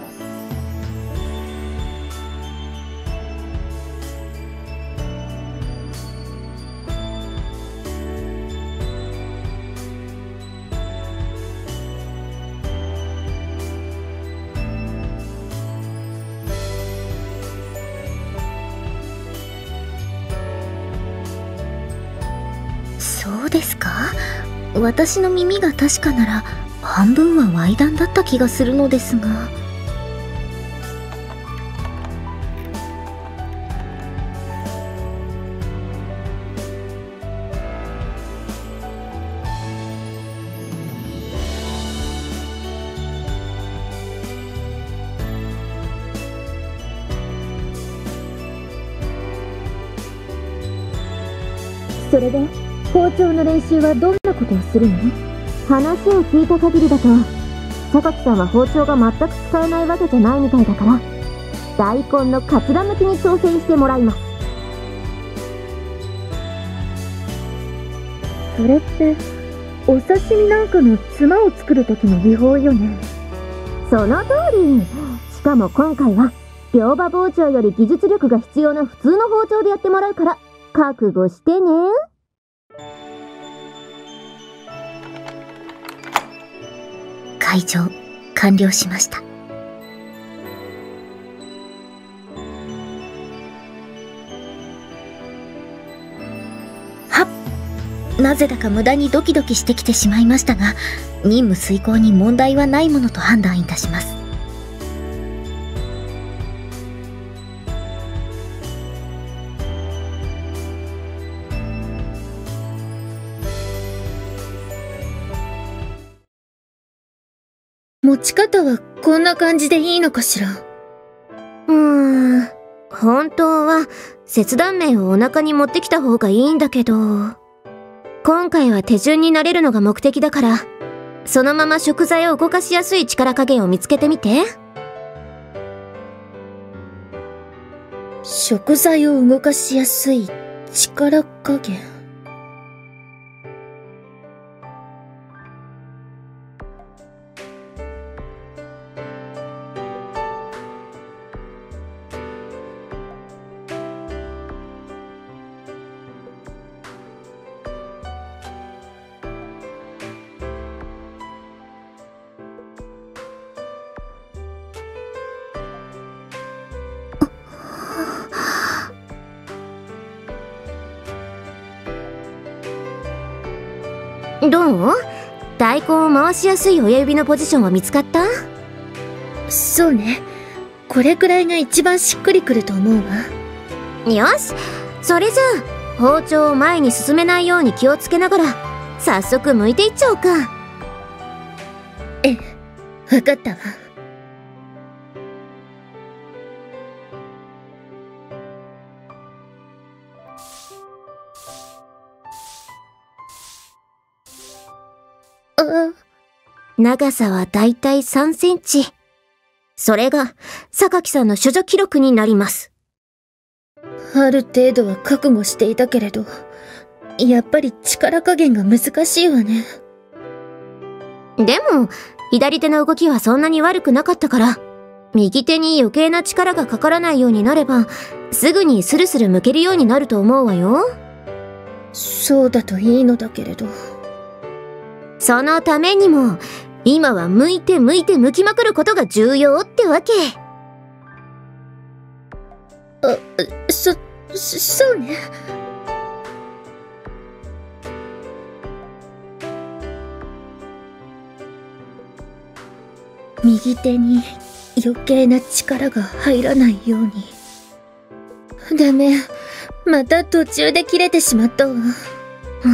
そうですか？私の耳が確かなら半分は歪談だった気がするのですが。それで包丁の練習はどんなことをするの？話を聞いた限りだと、榊さんは包丁が全く使えないわけじゃないみたいだから、大根のかつらむきに挑戦してもらいます。それって、お刺身なんかのつまを作る時の技法よね。その通り。しかも今回は、両刃包丁より技術力が必要な普通の包丁でやってもらうから、覚悟してね。会場完了しました。はっ、なぜだか無駄にドキドキしてきてしまいましたが、任務遂行に問題はないものと判断いたします。持ち方はこんな感じでいいのかしら？ うーん、本当は切断面をお腹に持ってきた方がいいんだけど、 今回は手順になれるのが目的だから、そのまま食材を動かしやすい力加減を見つけてみて。 食材を動かしやすい力加減。 どう？大根を回しやすい親指のポジションは見つかった？ そうね。これくらいが一番しっくりくると思うわ。 よし、それじゃあ包丁を前に進めないように気をつけながら早速剥いていっちゃおうか。 ええ、わかったわ。 長さはだいたいさんセンチ。それが榊さんの処女記録になります。 ある程度は覚悟していたけれど、やっぱり力加減が難しいわね。 でも左手の動きはそんなに悪くなかったから、右手に余計な力がかからないようになればすぐにスルスル剥けるようになると思うわよ。 そうだといいのだけれど。 そのためにも今は剥いて剥いて剥きまくることが重要ってわけ。 あ、そ、そ、そうね。右手に余計な力が入らないように。ダメ。また途中で切れてしまったわ。 うん、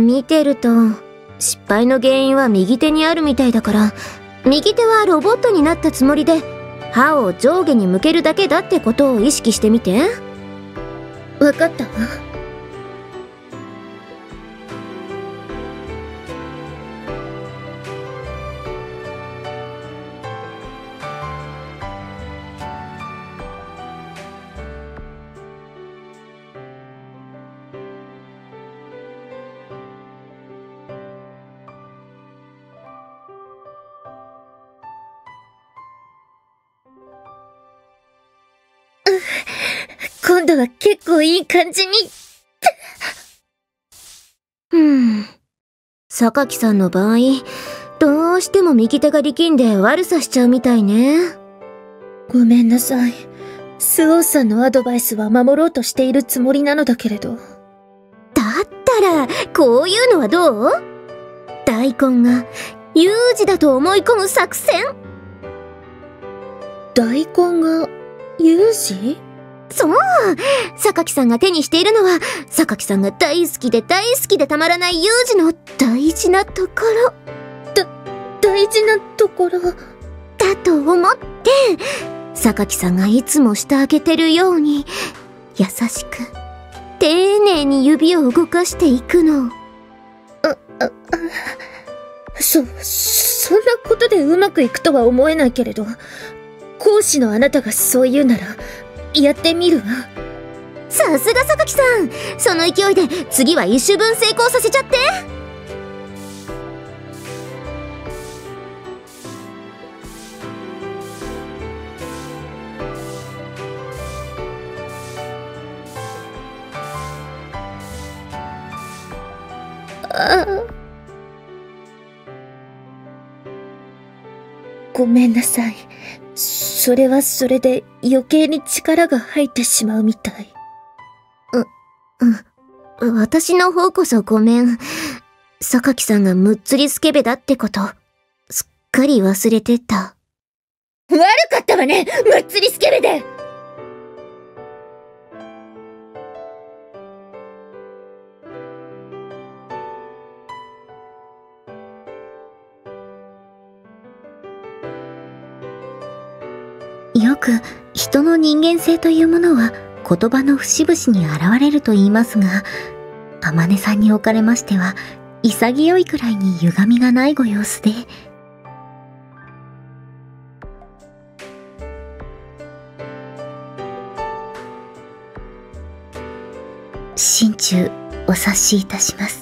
見てると失敗の原因は右手にあるみたいだから、右手はロボットになったつもりで刃を上下に向けるだけだってことを意識してみて。 わかったわ。今度は結構いい感じに。 うん。榊さんの場合、どうしても右手が力んで悪さしちゃうみたいね。 ごめんなさい。スオーさんのアドバイスは守ろうとしているつもりなのだけれど。 だったら、こういうのはどう？大根が有事だと思い込む作戦？ 大根が有事？ そう！榊さんが手にしているのは、榊さんが大好きで大好きでたまらない有事の大事なところ。 だ、大事なところ。 だと思って、榊さんがいつもしてあげてるように、優しく、丁寧に指を動かしていくの。 あ、あ、あ、そ、そんなことでうまくいくとは思えないけれど、講師のあなたがそう言うなら、やってみるわ。 さすが榊さん、その勢いで次は一周分成功させちゃって。 あ、ごめんなさい。それはそれで余計に力が入ってしまうみたい。 う、うん。私の方こそごめん。榊さんがむっつりスケベだってこと、すっかり忘れてた。 悪かったわね、むっつりスケベで！ よく人の人間性というものは言葉の節々に現れると言いますが、 天音さんにおかれましては、潔いくらいに歪みがないご様子で。心中お察しいたします。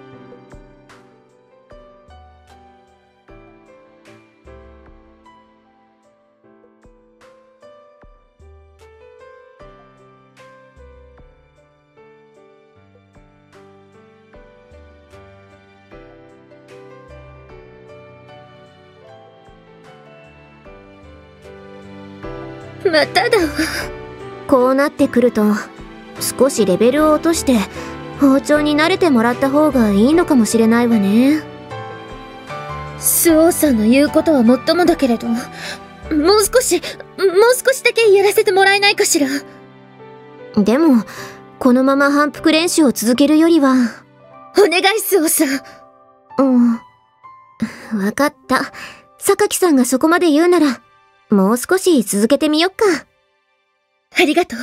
まただわ。 こうなってくると、少しレベルを落として包丁に慣れてもらった方がいいのかもしれないわね。 スオーさんの言うことはもっともだけれど、もう少し、もう少しだけやらせてもらえないかしら。 でも、このまま反復練習を続けるよりは。 お願い、スオーさん。 うん。わかった。榊さんがそこまで言うなら、もう少し続けてみよっか。 ありがとう。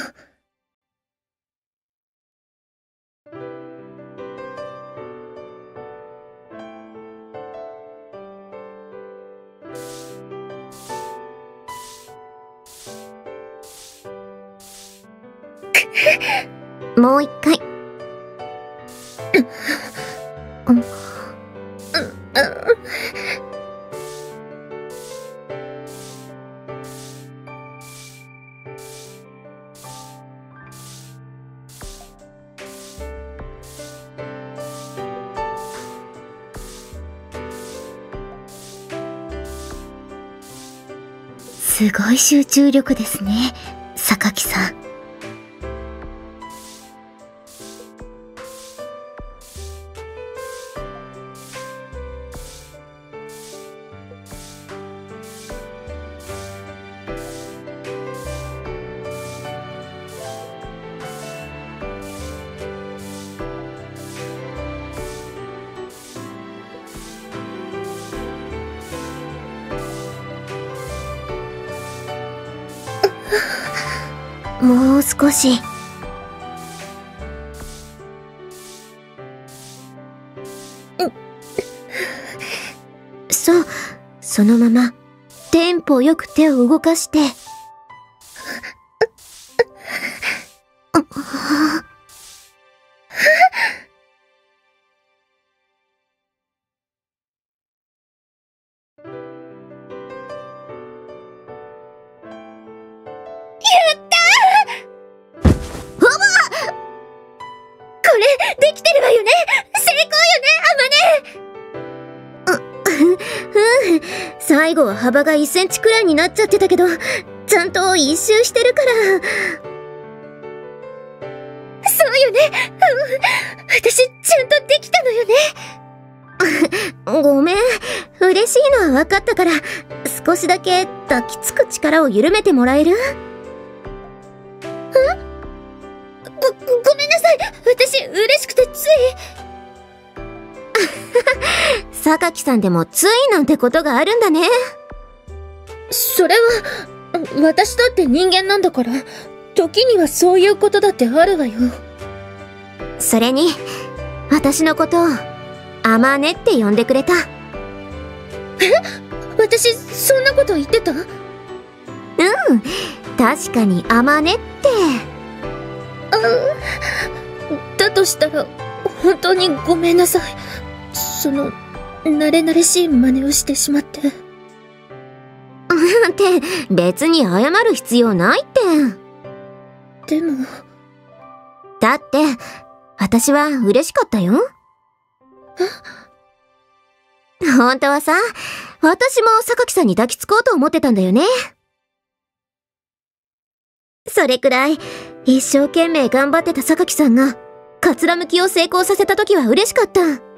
もう一回。うん。うん。すごい集中力ですね、榊さん。もう少し。そう、そのままテンポよく手を動かして。最後は幅がいっセンチくらいになっちゃってたけど、ちゃんと一周してるから。 そうよね。私、ちゃんとできたのよね。ごめん。嬉しいのは分かったから、少しだけ抱きつく力を緩めてもらえる？ん？ ご、ごめんなさい。私、嬉しくてつい。 榊さんでもついなんてことがあるんだね。 それは、私だって人間なんだから、時にはそういうことだってあるわよ。 それに、私のことを、アマネって呼んでくれた。 え？私、そんなこと言ってた？うん、 確かにアマネって。 あ、だとしたら、本当にごめんなさい。その、慣れ慣れしい真似をしてしまって。って、 別に謝る必要ないって。 でも。 だって、私は嬉しかったよ。本当はさ、私も榊さんに抱きつこうと思ってたんだよね。それくらい、一生懸命頑張ってた榊さんが、かつらむきを成功させた時は嬉しかった。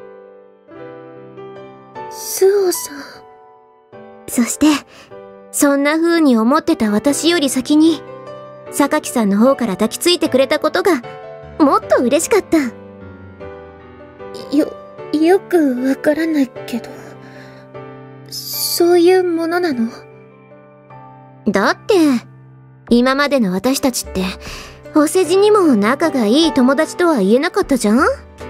スオさん。 そして、そんな風に思ってた私より先に、榊さんの方から抱きついてくれたことが、もっと嬉しかった。 よ、よくわからないけど、そういうものなの？ だって、今までの私たちって、お世辞にも仲がいい友達とは言えなかったじゃん？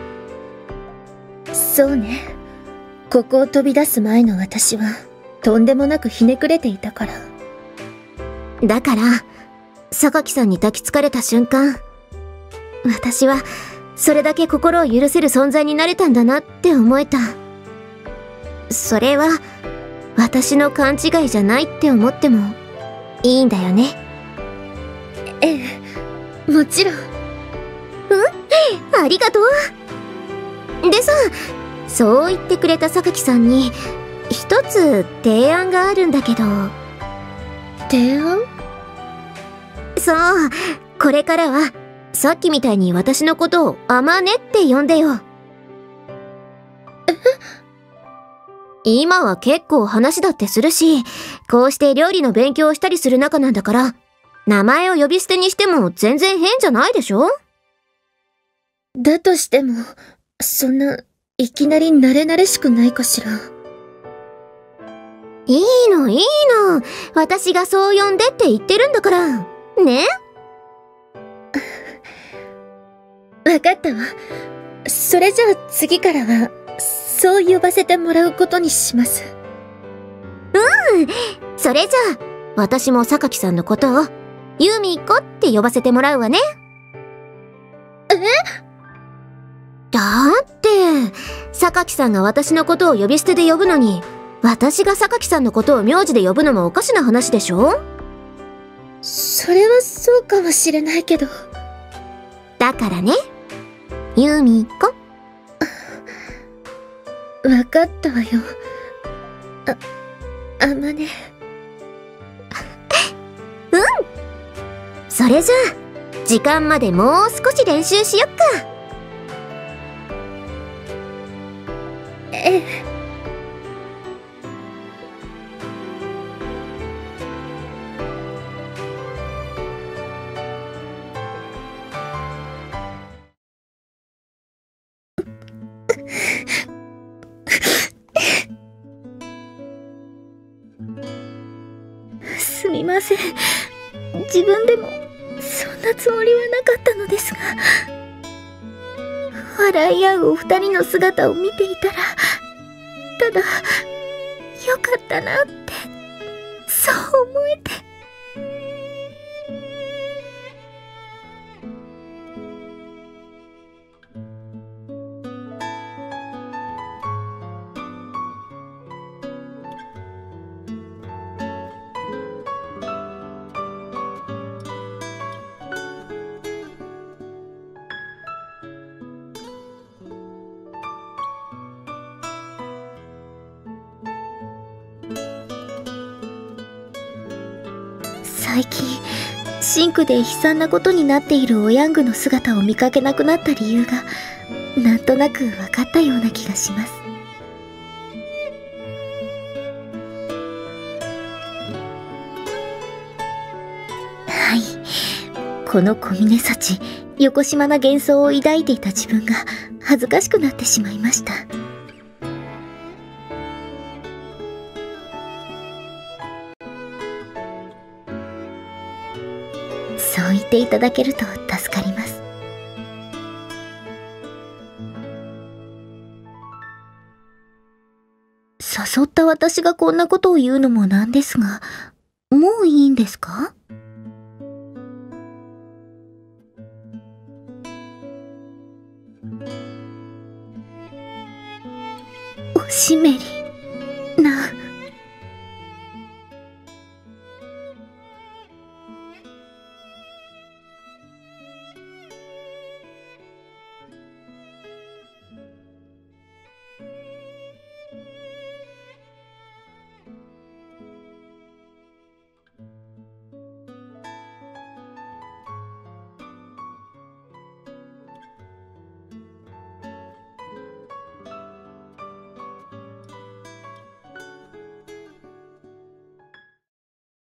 そうね。ここを飛び出す前の私は、とんでもなくひねくれていたから。 だから、榊さんに抱きつかれた瞬間、私は、それだけ心を許せる存在になれたんだなって思えた。それは、私の勘違いじゃないって思っても、いいんだよね。 ええ、もちろん。 うん、ありがとう。でさ、そう言ってくれた榊さんに、一つ提案があるんだけど。 提案？ そう、これからは、さっきみたいに私のことをあまねって呼んでよ。 え？ 今は結構話だってするし、こうして料理の勉強をしたりする仲なんだから、名前を呼び捨てにしても全然変じゃないでしょ？ だとしても、そんな、いきなり慣れ慣れしくないかしら。 いいのいいの。私がそう呼んでって言ってるんだから。ね？ わかったわ。それじゃあ次からは、そう呼ばせてもらうことにします。 うん。それじゃあ、私も榊さんのことを、ユミコって呼ばせてもらうわね。 え？ だって、榊さんが私のことを呼び捨てで呼ぶのに、私が榊さんのことを名字で呼ぶのもおかしな話でしょ？ それはそうかもしれないけど。 だからね、ユミコ。 わかったわよ。あ、あまね。 うん。それじゃあ、時間までもう少し練習しよっか。 ええ。すみません。自分でもそんなつもりはなかったのですが、笑い合うお二人の姿を見ていたら、ただ、よかったなって、そう思えて。最近、シンクで悲惨なことになっているオヤングの姿を見かけなくなった理由が、なんとなく分かったような気がします。はい。この小峰幸、よこしまな幻想を抱いていた自分が恥ずかしくなってしまいました。そう言っていただけると助かります。誘った私がこんなことを言うのもなんですが、もういいんですか？おしめり。